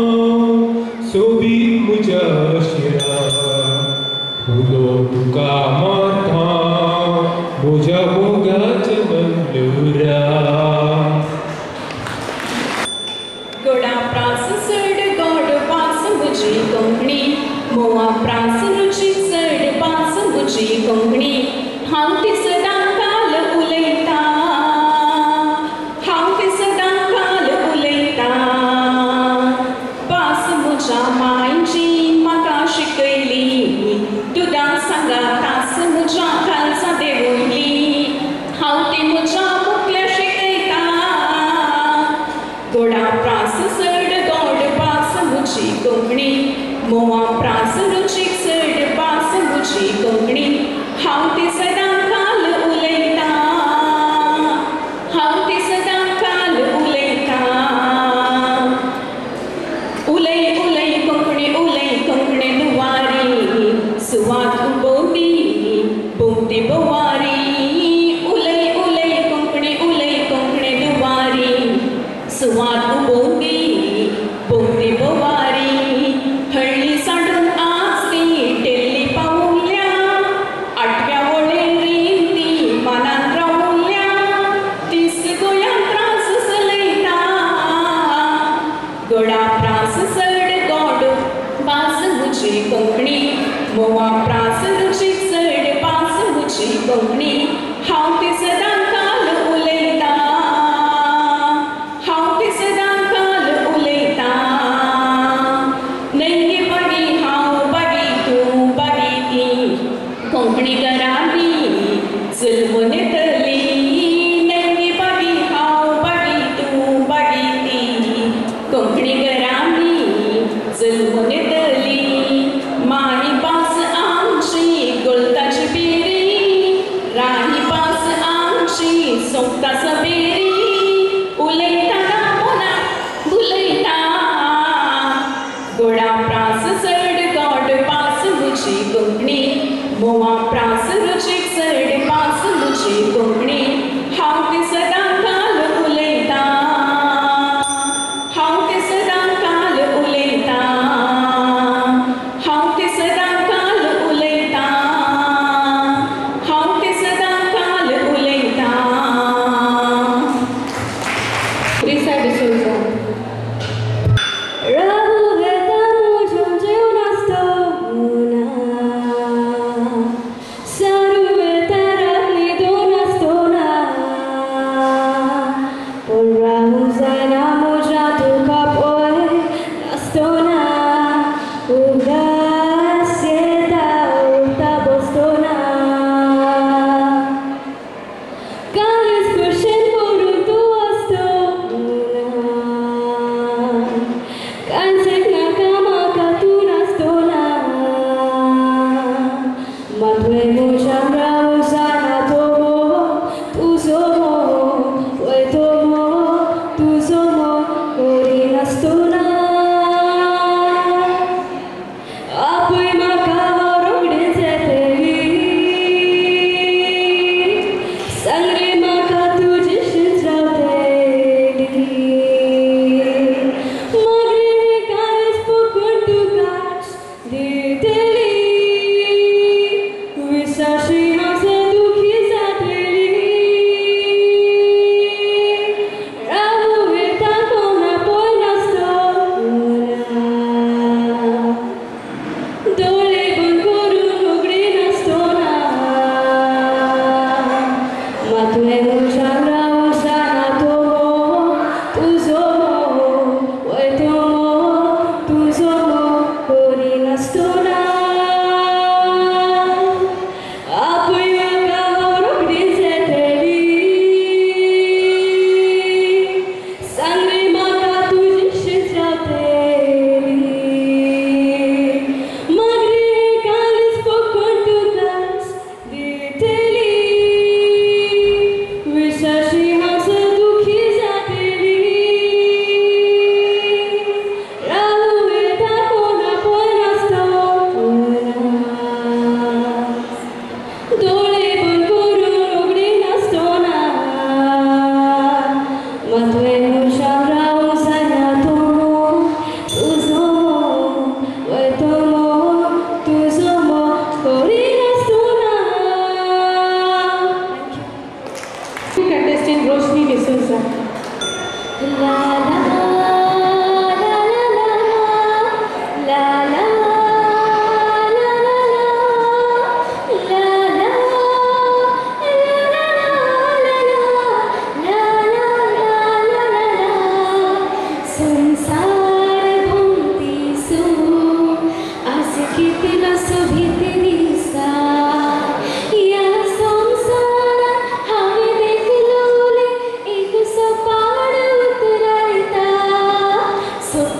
सोबीत मुजा शिरा फुलो तुका मारता मोजा मोगाच्या मंगळुरा गोडा प्रास चड गोड पास मुजी कोंकणी मोवा प्रास रुची चड पास मुजी कोंकणी हांव ती सदां काल उलयता हांव ती सदां काल उलयता पास मुजा मायची म्हाका शिकयली दुदा सांगा तास मुजा कालसा देवयली हांव ती मुजा मुखल्या शिकयता गोडा प्रास चड गोड पास मुजी कोंकणी मोवा प्रास रुचीक चड पास मुजी कोंकणी हांव ती सदां काल उलयता हांव ती सदां काल उलयता उलय उलय कोंकणी उलय कोंकणी दुवारी सुवात उबोवती बोवती बोवारी उलय उलय कोंकणी उलय कोंकणी दुवारी सुवात उबोवती बोवती बोवारी हळ्ळी सांडून आज ती टेल्ली पावुल्या आठव्या वळेरीन ती मानान रावुल्या तीस गोंयान त्रास चलयता गोडा प्रास चड गोड पास मुजी कोंकणी मोवा प्रास रुचीक चड पास मुजी कोंकणी हांव ती सदां काल उलयता हांव ती सदां काल उलयता नंगी बडी हांव बडी तूं बडी ती कोंकणी घरांतली जल्मून येतली नंगी बडी हांव बडी तूं बडी ती कोंकणी घरांतली जल्मून येतली माही पास आमची गोलताची बिरी राही पास आमची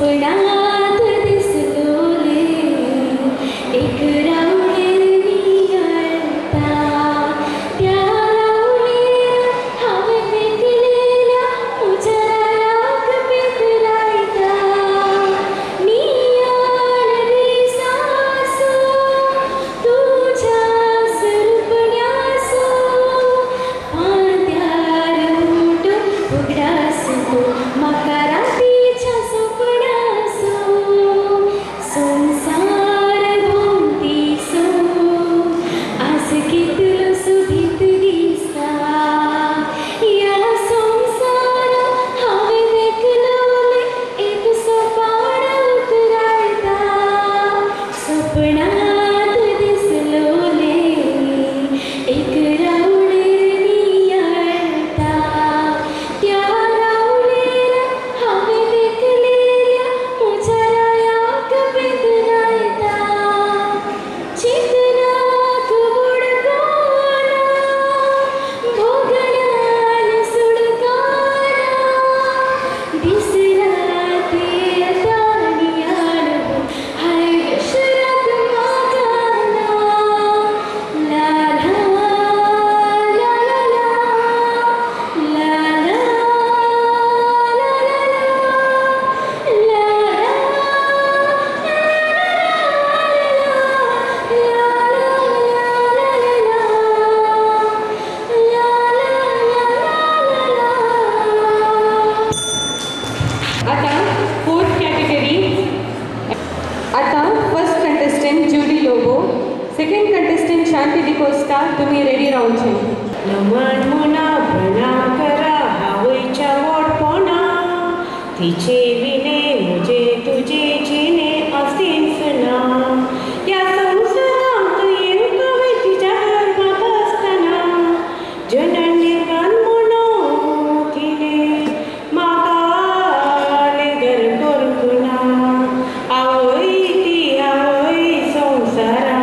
स्वप्नात दिसलोले एक रावळेर नियळता त्या रावळेर हांवें पेटलेल्या उजराक पेटलायता नियाळ दिसासो तुझ्या सरपण्यासो पांत्यार उठून उगडासो म्हाका रातीच्या सपनासो संसार भोंवतीसो आज कितलो सुबीत दिसता ह्या संवसारांत हांवें देखलोले एक सोपान उतरायता सपनांत दिसलोले एक रावळेर नियळता त्या रावळेर हांवें देखलेल्या उजराक पेटलायता चिंतनाक बुडकाना भोगण्यान सुडकाना दिसरात येता नियाळ हाय विसरात मागाना ला ला ला ला ला ला आता फोर्थ कॅटेगरी आता first contestant Judy Lobo second contestant Shanti D'Costa तुम्ही रेडी रावचे नमन मुना भणा करा हावयच्या वडपणा तिचे विणे मुजे तुझे जिणे असेच ना या संसारांत येऊन कवे तिच्या गर्भात असताना जनन्य कान म्हणो तिने म्हाका लेदर करकुना आवय ती आवय संवसारा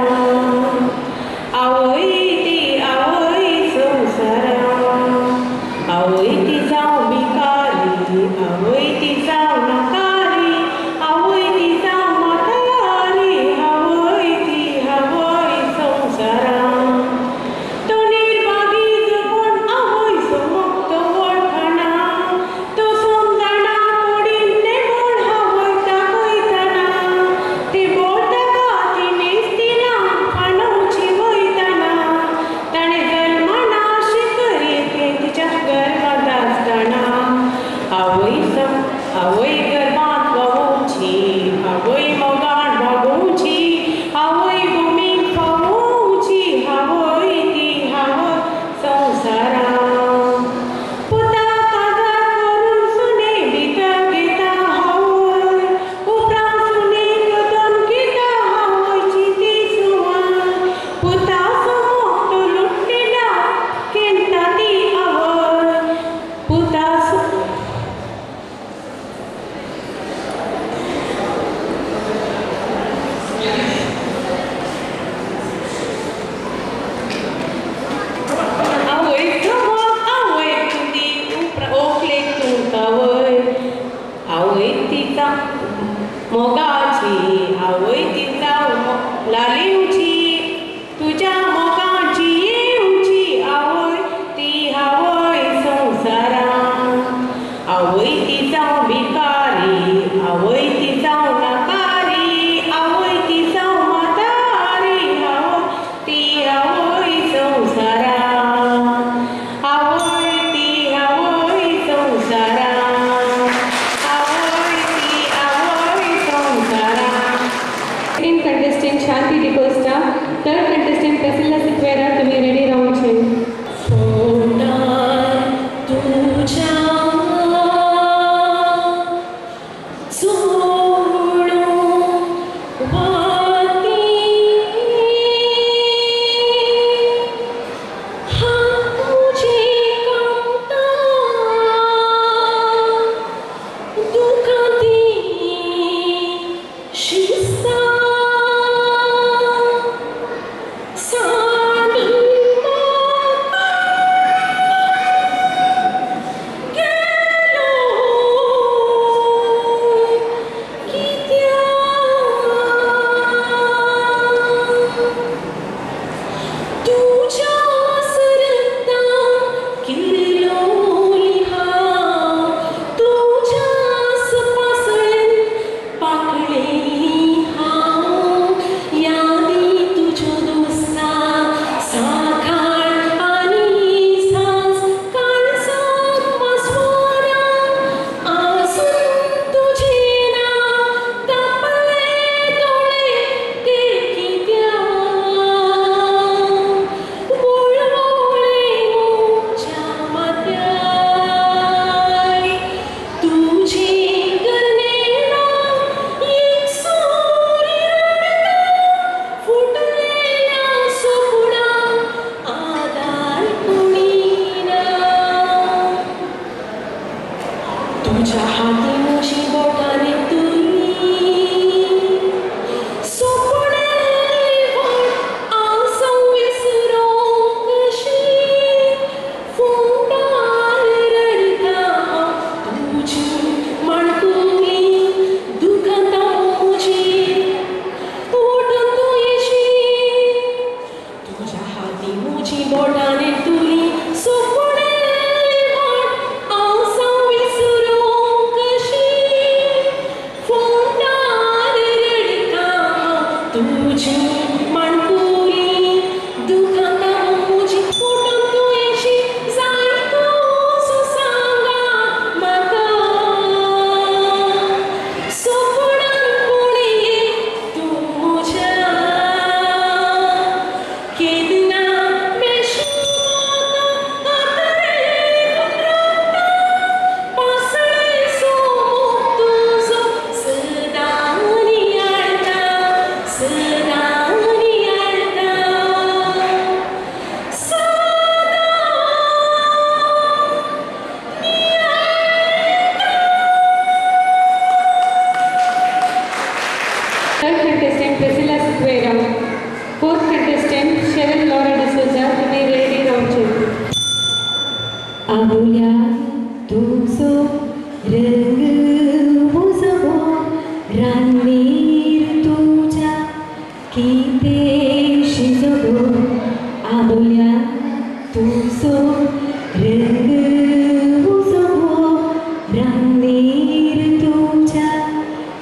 आवय ती आवय संवसारा आवय ती जावं भिकारी आवय ती जावं नाकारी आवय ती जावं म्हातारी आवय ती आवय संवसारा तो निर्भागी जगून आवय समक्त वळखना तो समजना पडीन ते बोड आवय दाखयतना ते बोड ताका ती नेस्तिना पाणवची वयतना ताणें जल्माना शिकरी ते तिच्या गर्भात आसतना आवय सम आवय गर्भात वावोवची आवय मोगान भागोवची आवय भुमीक फावोवची आवय ती आवय संवसारा पुता काजार करून सुने भितर घेता आवय उपरांत सुनेक धमकिता आवयची ती सुवात पुता समोर तो लुट्टिला केन्ना ती आवय पुता आवय समोर आवय तुदी ओकलेक तुमकावय आवय तिचा मोगाची आवय तिचा लालिवची तुझ्या मोगाची येवची आवय ती आवय संवसारा आवय ती जावं भिकारी आवय ती जावं नाकारी आवय ती जावं म्हातारी आवय ती आवय संवसारा आवय ती आवय संवसारा आवय ती आवय संवसारा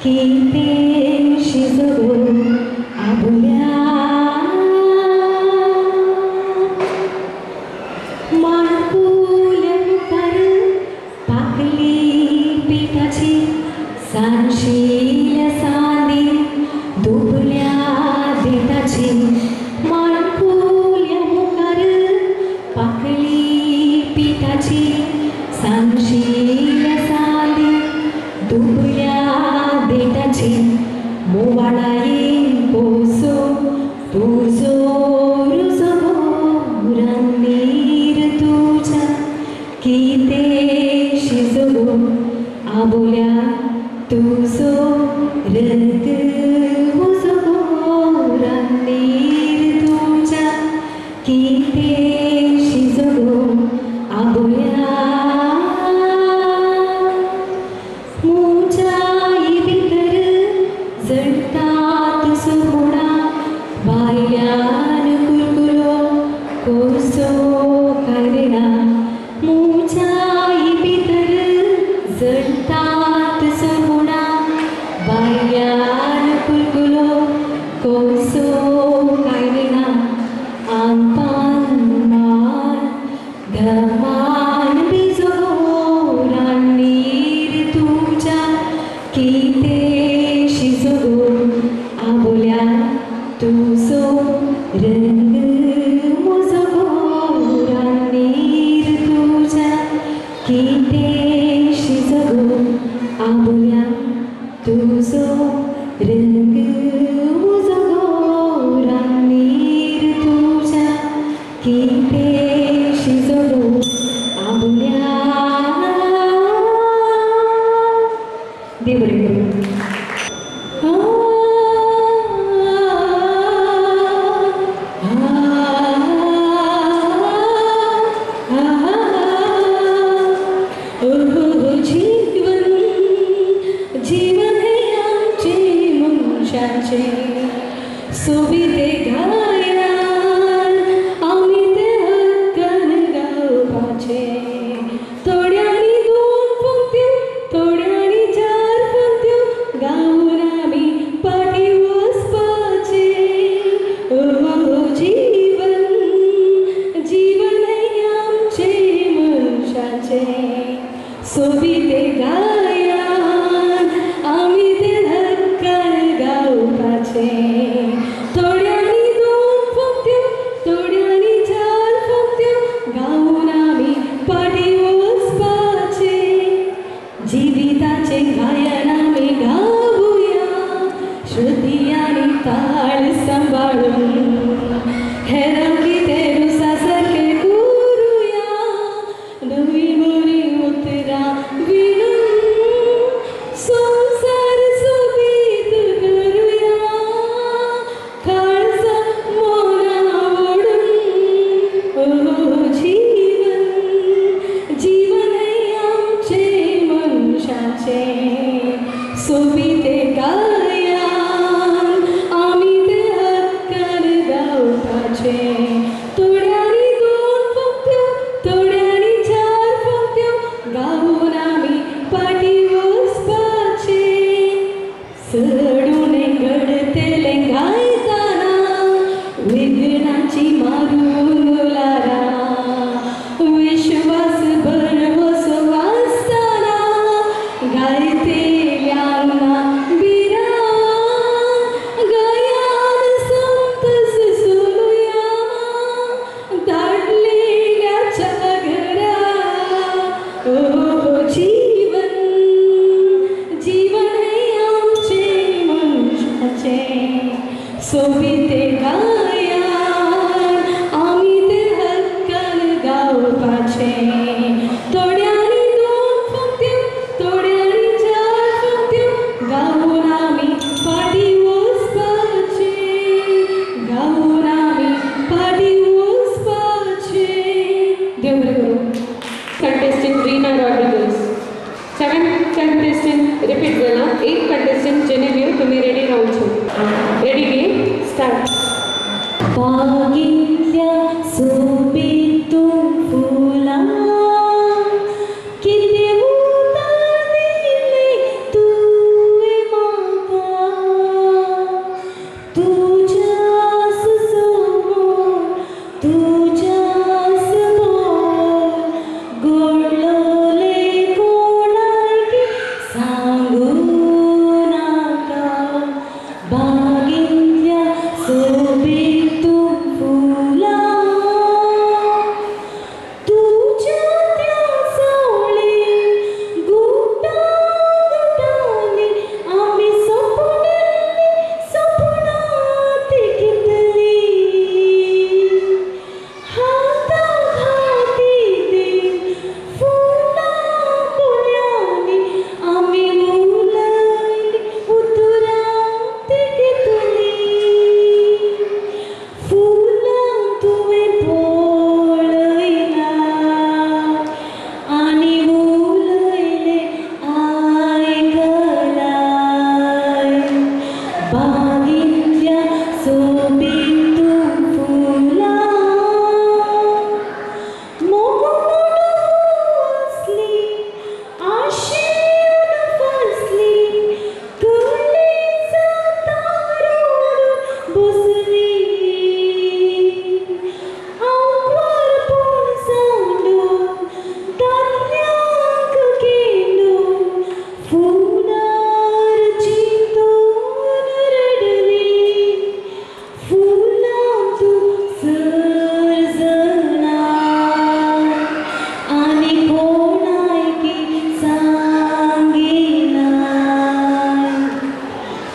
किते शिजो आबुल्या माणकुल्या मुखार पाकली पिठाची सांशील्या सांदी दुबल्या देठाची माणकुल्या मुखार पाकली पिठाची सांशील्या सांदी दुबल्या देठाची मोवाडायेन पोसो तुझो रुजो रणनीर तुझ्या किते शिजो आबोल्या तुझो रंग उजो रणनीर तुझ्या किते शिजो आबोल्या मुजाई भितर जळतात सोडा वायल्यान कुलकुलो कोसो कायना मुजाई भितर जळतात सोडा वायल्यान कुलकुलो कोसो कायना आंपान मान धमान बिजो रानीर तुझ्या किते शिजो आबोल्या तुझो रंग मुजो रानीर तुझ्या किते शिजो आबोल्या तुझो रंग मुजो रानीर तुझ्या किते शिजो आबोल्या देव बरे करू जीवन जीवन हे आमचे मनुष्याचे सोबीते गायन आम्ही ते हक्कन गावपाचे थोड्यानी दोन पंक्त्यो थोड्यानी चार पंक्त्यो गाऊन आम्ही पाठी वचपाचे ओ जीवन जीवन हे आमचे मनुष्याचे सोबीते गायन आम्ही ते हक्कन गावपाचे थोड्यानी दोन पंक्त्यो थोड्यानी चार पंक्त्यो गाऊन आम्ही पाठी वचपाचे जिविताचे गायन आम्ही गाऊया श्रुती आणि ताळ सांभाळून हेर किते रुसासारखे करूया नवी बरी उतरा विणून संसार सोबीत करूया काळजा मोना ओढून ओ जीवन जीवन हे आमचे मनुष्याचे सोबीते गायन आम्ही ते हक्कन गावपाचे थोड्यानी दोन पंक्त्यो थोड्यानी चार पंक्त्यो गाऊन आम्ही पाठी वचपाचे सडून घडतले गायताना विघ्नाची मारून लारा विश्वास भरवसो वाचताना गायतेल्यांना बिरा गयान संतस सोलूया दाटलेल्याच्या घरा ओ जीवन जीवन हे आमचे मनुष्याचे सोबीते गायन आम्ही ते हक्कन गावपाचे थोड्यानी दोन पंक्त्यो थोड्यानी चार पंक्त्यो गाऊन आम्ही पाठी वचपाचे गाऊन आम्ही पाठी वचपाचे देव बरे करू contestant Rina Rodriguez. Seven contestant repeat झाला. Eight contestant Genevieve तुम्ही ready राहूचो. Ready game start. बागेतल्या सोबीतून फुला किती उतार दिले तुवे मा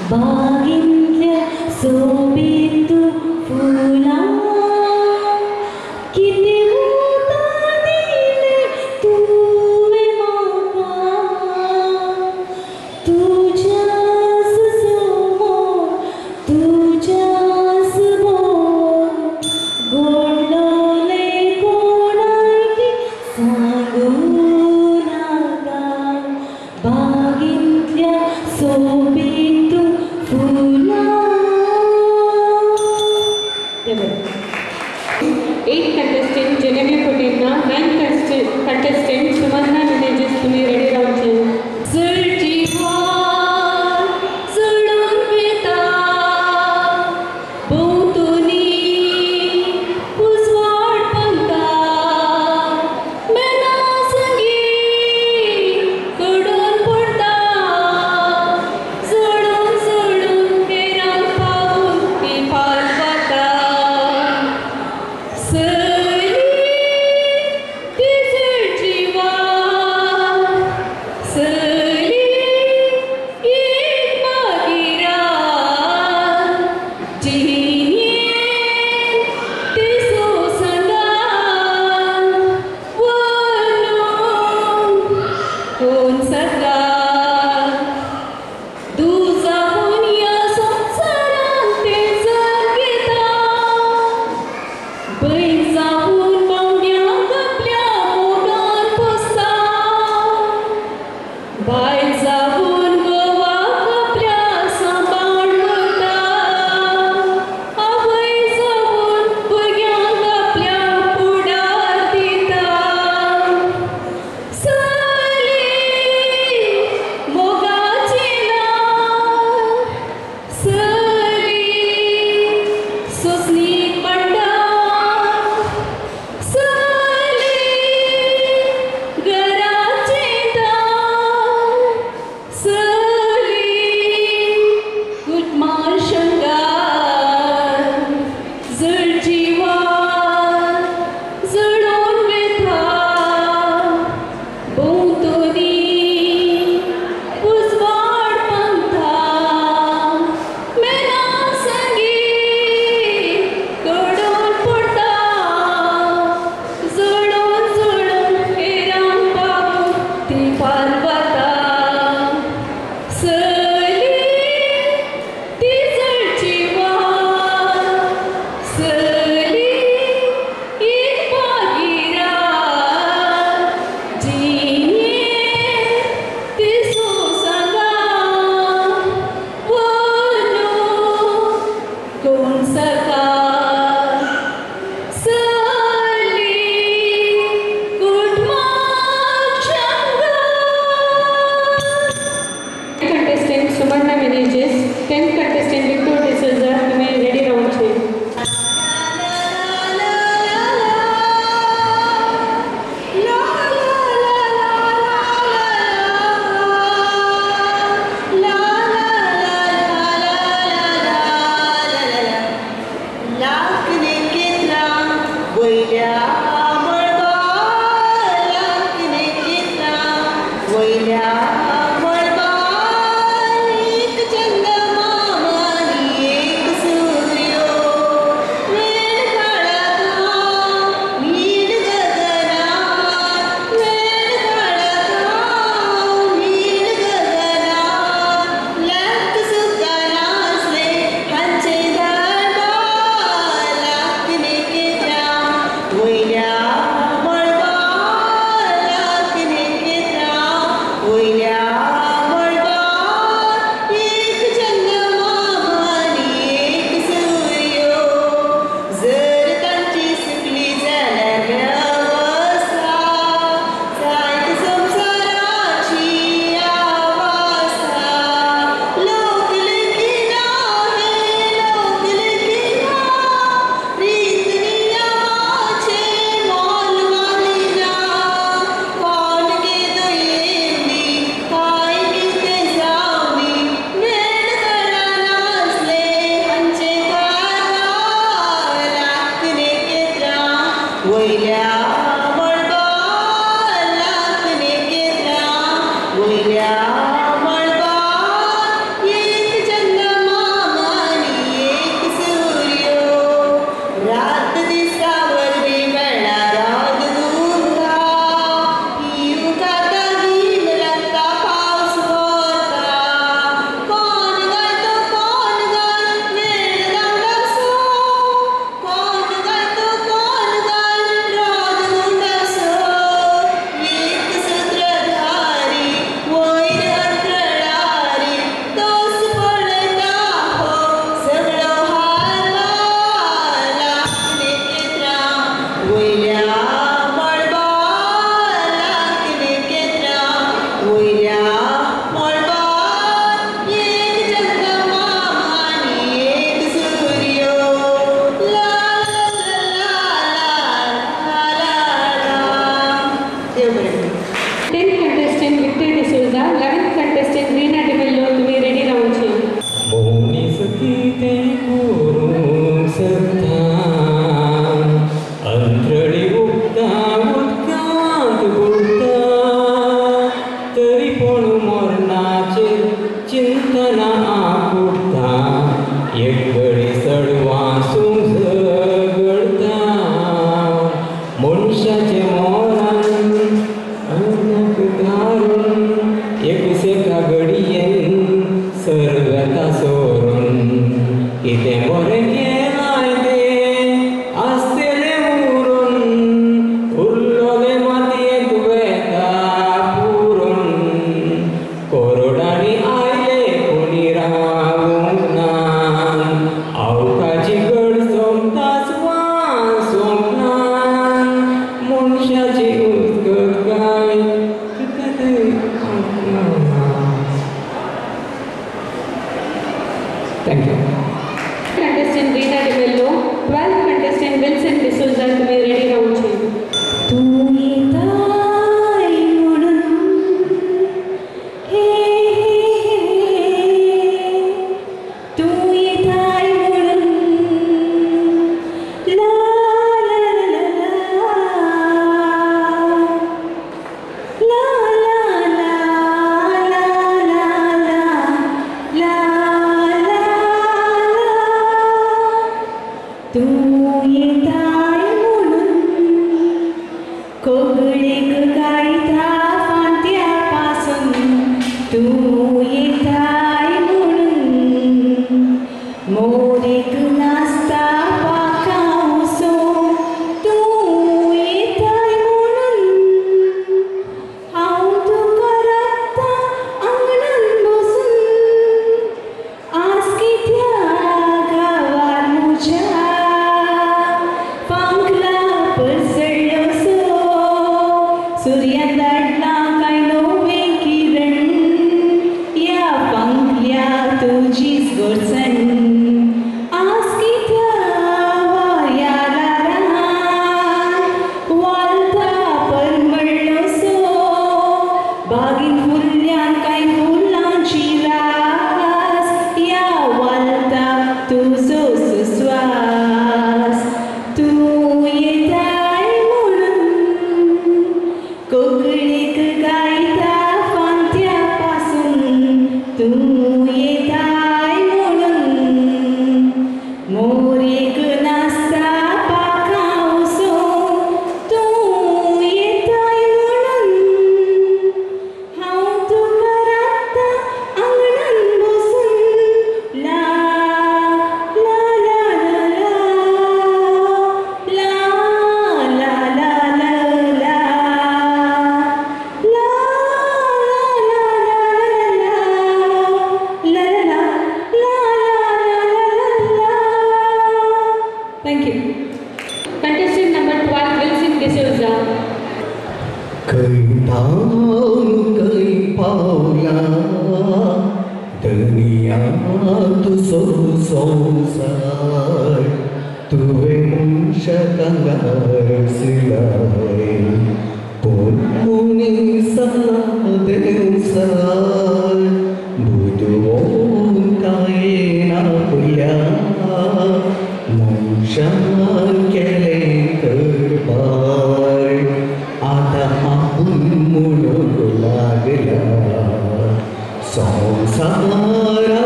बागिंतल्या सोबीतू फुलां किती उदार दिले तुवें म्हाका तुज्याच समोर तुज्याच भोव घडलोले कोणाकी सांगू नाका बागिंतल्या सोबीतू फुलां. Eight contestant Genevieve Putinna, nine contestant Sumanna Villages तुम्ही ready राहूचे. चढजीवार चढून वेता भोंवतणी उजवाड पंखा मेना संगी कडून पडटा चढून चढून हेरांक पावून ती पाल वता सली ती चढजीवार सली एक मागिरां जिणें ते सोसंगान वळून कोण सगळा दुजावून ह्या संवसारांत ते जर घेता बैल जावून बावड्यांक आपल्या मोगान पोसता बायल जावून गोवाक आपल्या सांबाळ व्हरता आवय जावून भुरग्यांक आपल्या फुडार दिता सली मोगाची नार सली सोंसणीक पडटा सली घराचें दार सली कुटमार शंगार जडजीवार जडोन वेता भोंवतणी उजवाड पंथा मेना संगी कडून पडटा जडोन जडोन हेरांक पावून ती पाल वता सली ती चढजीवार सली एक मागिरां जिणें ते सोसंगान वळून कोण सका सली कुटमार शंगार. Contestant Sumanna Villages, ten contestant Victor D'Souza तुम्ही ready राहूचे. लाखने कितना वयल्या मळबार लाखने कितना वयल्या मळबार एक चंद्रमामा आणि एक सूर्य तना आकुटता एक गडी सडवा सुंग गळता मनशाचे मोरान अनक धारून एकुसेका घडयेन सर्वता सोरून कितें बरें केलाय तें आसतलें उरून उरलोले मातयेक वेता पुरून कोरोडांनी आयले कोणी रावूंक ना आवकाची गड सोंपता सुवां सोंपना मनशाची उदकताय Thank you. Contestant Rita De Mello, twelfth contestant Wilson D'Souza, तुम्ही ready राहून छे. तुम्ही ताई म्हणून हे तुम्ही ताई म्हणून ला ला ला ला ला ला ला ला तू येताय म्हणून कोगळेक गायता फांत्यापासून तू येताय म्हणून मोरेक नाचता पाखावसो तू येताय म्हणून हांव तुका राखता अंगणान बसून आज कित्या गांवार म्हज्या पंखला पसरलो सो सूर्यान धाडला काय नवें किरण या पंखल्या तुजीच गोडसण आज कित्या वाऱ्याला रान वालता परमळ्ळो सो बागेन फुल्ल्यान काय फुलांची रास या वालता तुजो सुस्वास तू येताय म्हणून कोगळेक गायता फांत्यापासून तू येताय म्हणून मोरेक नाचता पाखावसो तू येताय म्हणून हांव तुका राखता अंगणान बसून ला ला ला ला ला ला ला ला ला ला Thank you. Contestant number twelve Wilson D'Souza. कई धाम कई पावला दुनिया तुझो संसार तुवे मुंशकांगार सिलाय पोटमुनी साला देवसार बुधवोन काय ना पुल्या मुंशान केले करबार आता आपण म्हणू लागला संसारा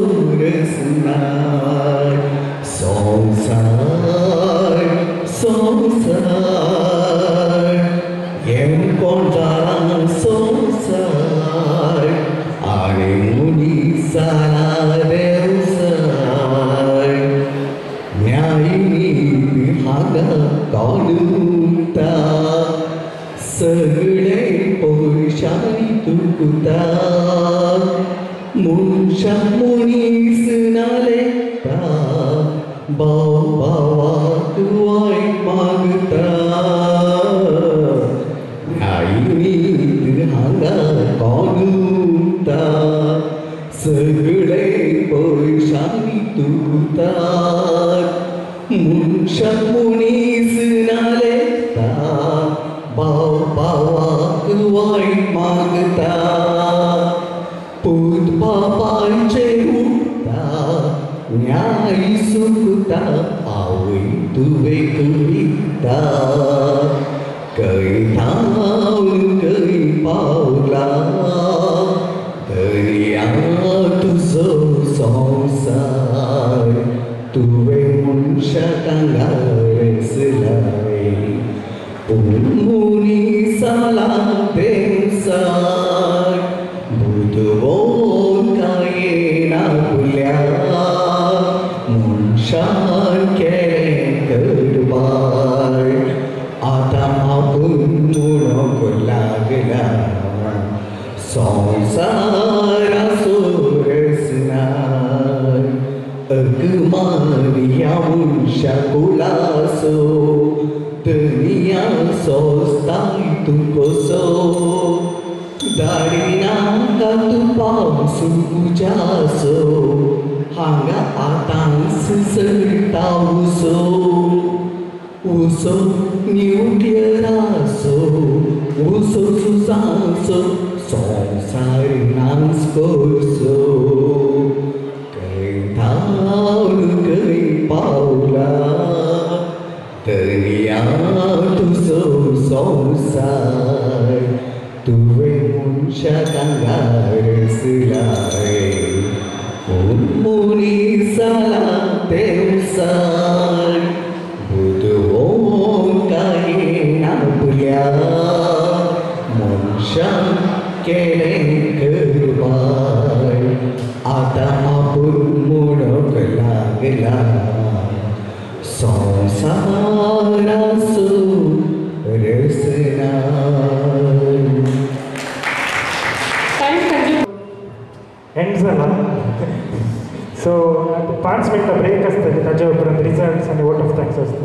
सोरसनार संसार संसार येम कोण जाला संसार आणि मुनी साला देवसार न्यायनी हागा काढूता सगळे पौशानी तुकुता मुंशा मुनीस नाले ता बाव बावाक वाईट मागता न्यायनी हागा काढूता सगळे पौशानी तुकुता मुंशा मुनीस नाले ता बाव बावाक वाईट मागता पूत बापांचे उठता न्याय सुकता आवई तुवे कविता कई धावून कई पावला दर्या तू मनशा कुलासो दुनिया सोस्ताय तू कसो दारिना का तू पावसू जासो हांगा आतांस सरतावसो उसो न्यूक्लियरासो उसो सुसासो संसार नास कोसो कई धाव कई पावला दुनिया तुसो संसार तुवे मुंशा गंगार सिलाय मुनी साला देवसार बुधवों काही नापुल्या मुंशा केले करबाय आता आपुन मोडक लागला संसारासु रसना एंड झाला सो पाच मिनटं ब्रेक असतं त्याच्या उपरांत रिझल्ट्स आणि वोट ऑफ थँक्स असतं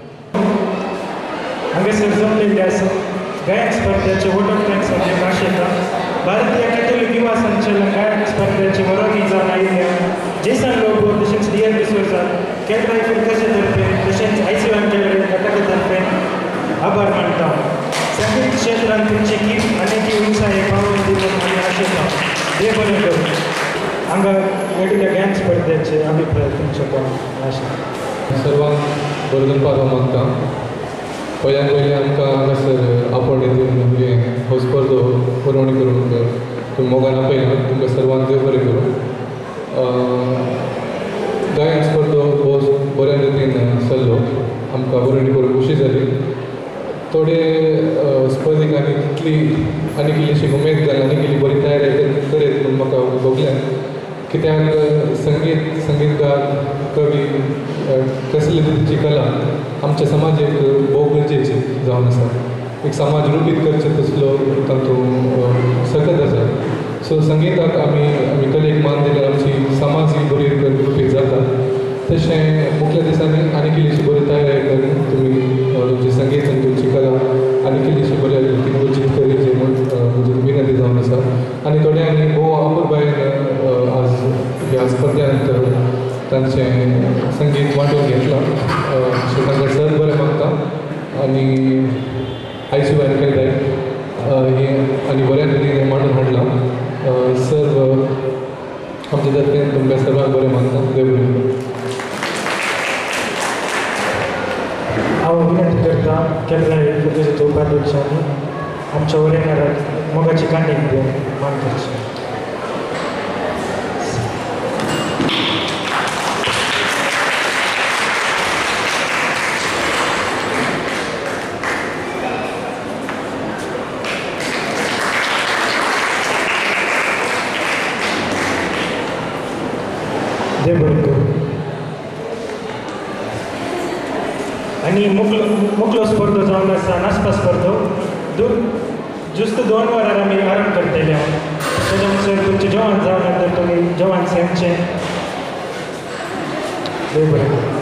हांगासर जमलेले आसा गायन स्पर्धेचे वोट ऑफ थँक्स म्हणजे भाशेता भारतीय कॅथोलिक युवा संचलन गायन स्पर्धेचे वरवणी जावन आयिल्ल्या जेसन लोबो तशेंच डियर डिसोजा केंद्राय फिरकाचे तर्फे तशेंच आय सी एम केंद्र घटका तर्फे आभार मानता संगीत क्षेत्रांत तुमची कीप आनी उत्साह पावोवन दिवप आनी आशेता देव बरें करूं हांगा घडिल्ल्या गायन स्पर्धेचे अभिप्राय तुमच्या आशा सर्वांक बरें करपाक मागता पयल्यान पयलीं आमकां हांगासर आपणे दिवन म्हणजे हो स्पर्धो बरोवणी करूंक तुमी मोगान आपयला तुमकां सर्वांक देव बरें करूं गायन स्पर्धो हो बऱ्या रितीन चल्लो आमकां बरोवणी करूंक खुशी जाली थोडे स्पर्धेकांनी तितली आनी इल्लीशी उमेद जाली आनी इल्ली बरी तयारी करीत म्हूण म्हाका भोगल्यान कित्याक संगीत संगीतकार कवी कसली तरेची कला आमच्या समाजाक भोव गरजेची जावन आसा एक समाज रुपीत करचे तसलो तातूंत सकत आसा सो संगीताक आमी आमी कलेक मान दिल्यार आमची समाज ही बरी रुपीत जाता तशें मुख्य दिसांनी आनी इल्लीशी बरी तयारी करून तुमी तुमची संगीत आनी तुमची कला आनी इल्लीशी बऱ्या रितीन उजीत करीत म्हूण म्हजी विनंती जावन आसा आनी थोड्यांनी भोव अपुरबायेन आज ह्या स्पर्धांत तांचें संगीत वांटून घेतलां सो तांकां सर बरें मागता आनी आयची वायन केल्याय हें आनी बऱ्या रितीन हें मांडून हाडलां सर आमचे तर्फेन तुमकां सर्वांक बरें मागता देव बरें हांव विनंती करता केंद्राय फिरकाचे उपाध्यक्षांनी आमच्या उलयणाऱ्याक मोगाची काणी दिवन मान करचें देव बरें करूं आनी मुखलो मुखलो स्पर्धो जावन आसा नाचपा स्पर्धो दो जुस्त दोन वरार आमी आराम करतले हांव तेच्या मुखार तुमचें जेवण जावन नंतर तुमी जेवण सांगचें देव बरें करूं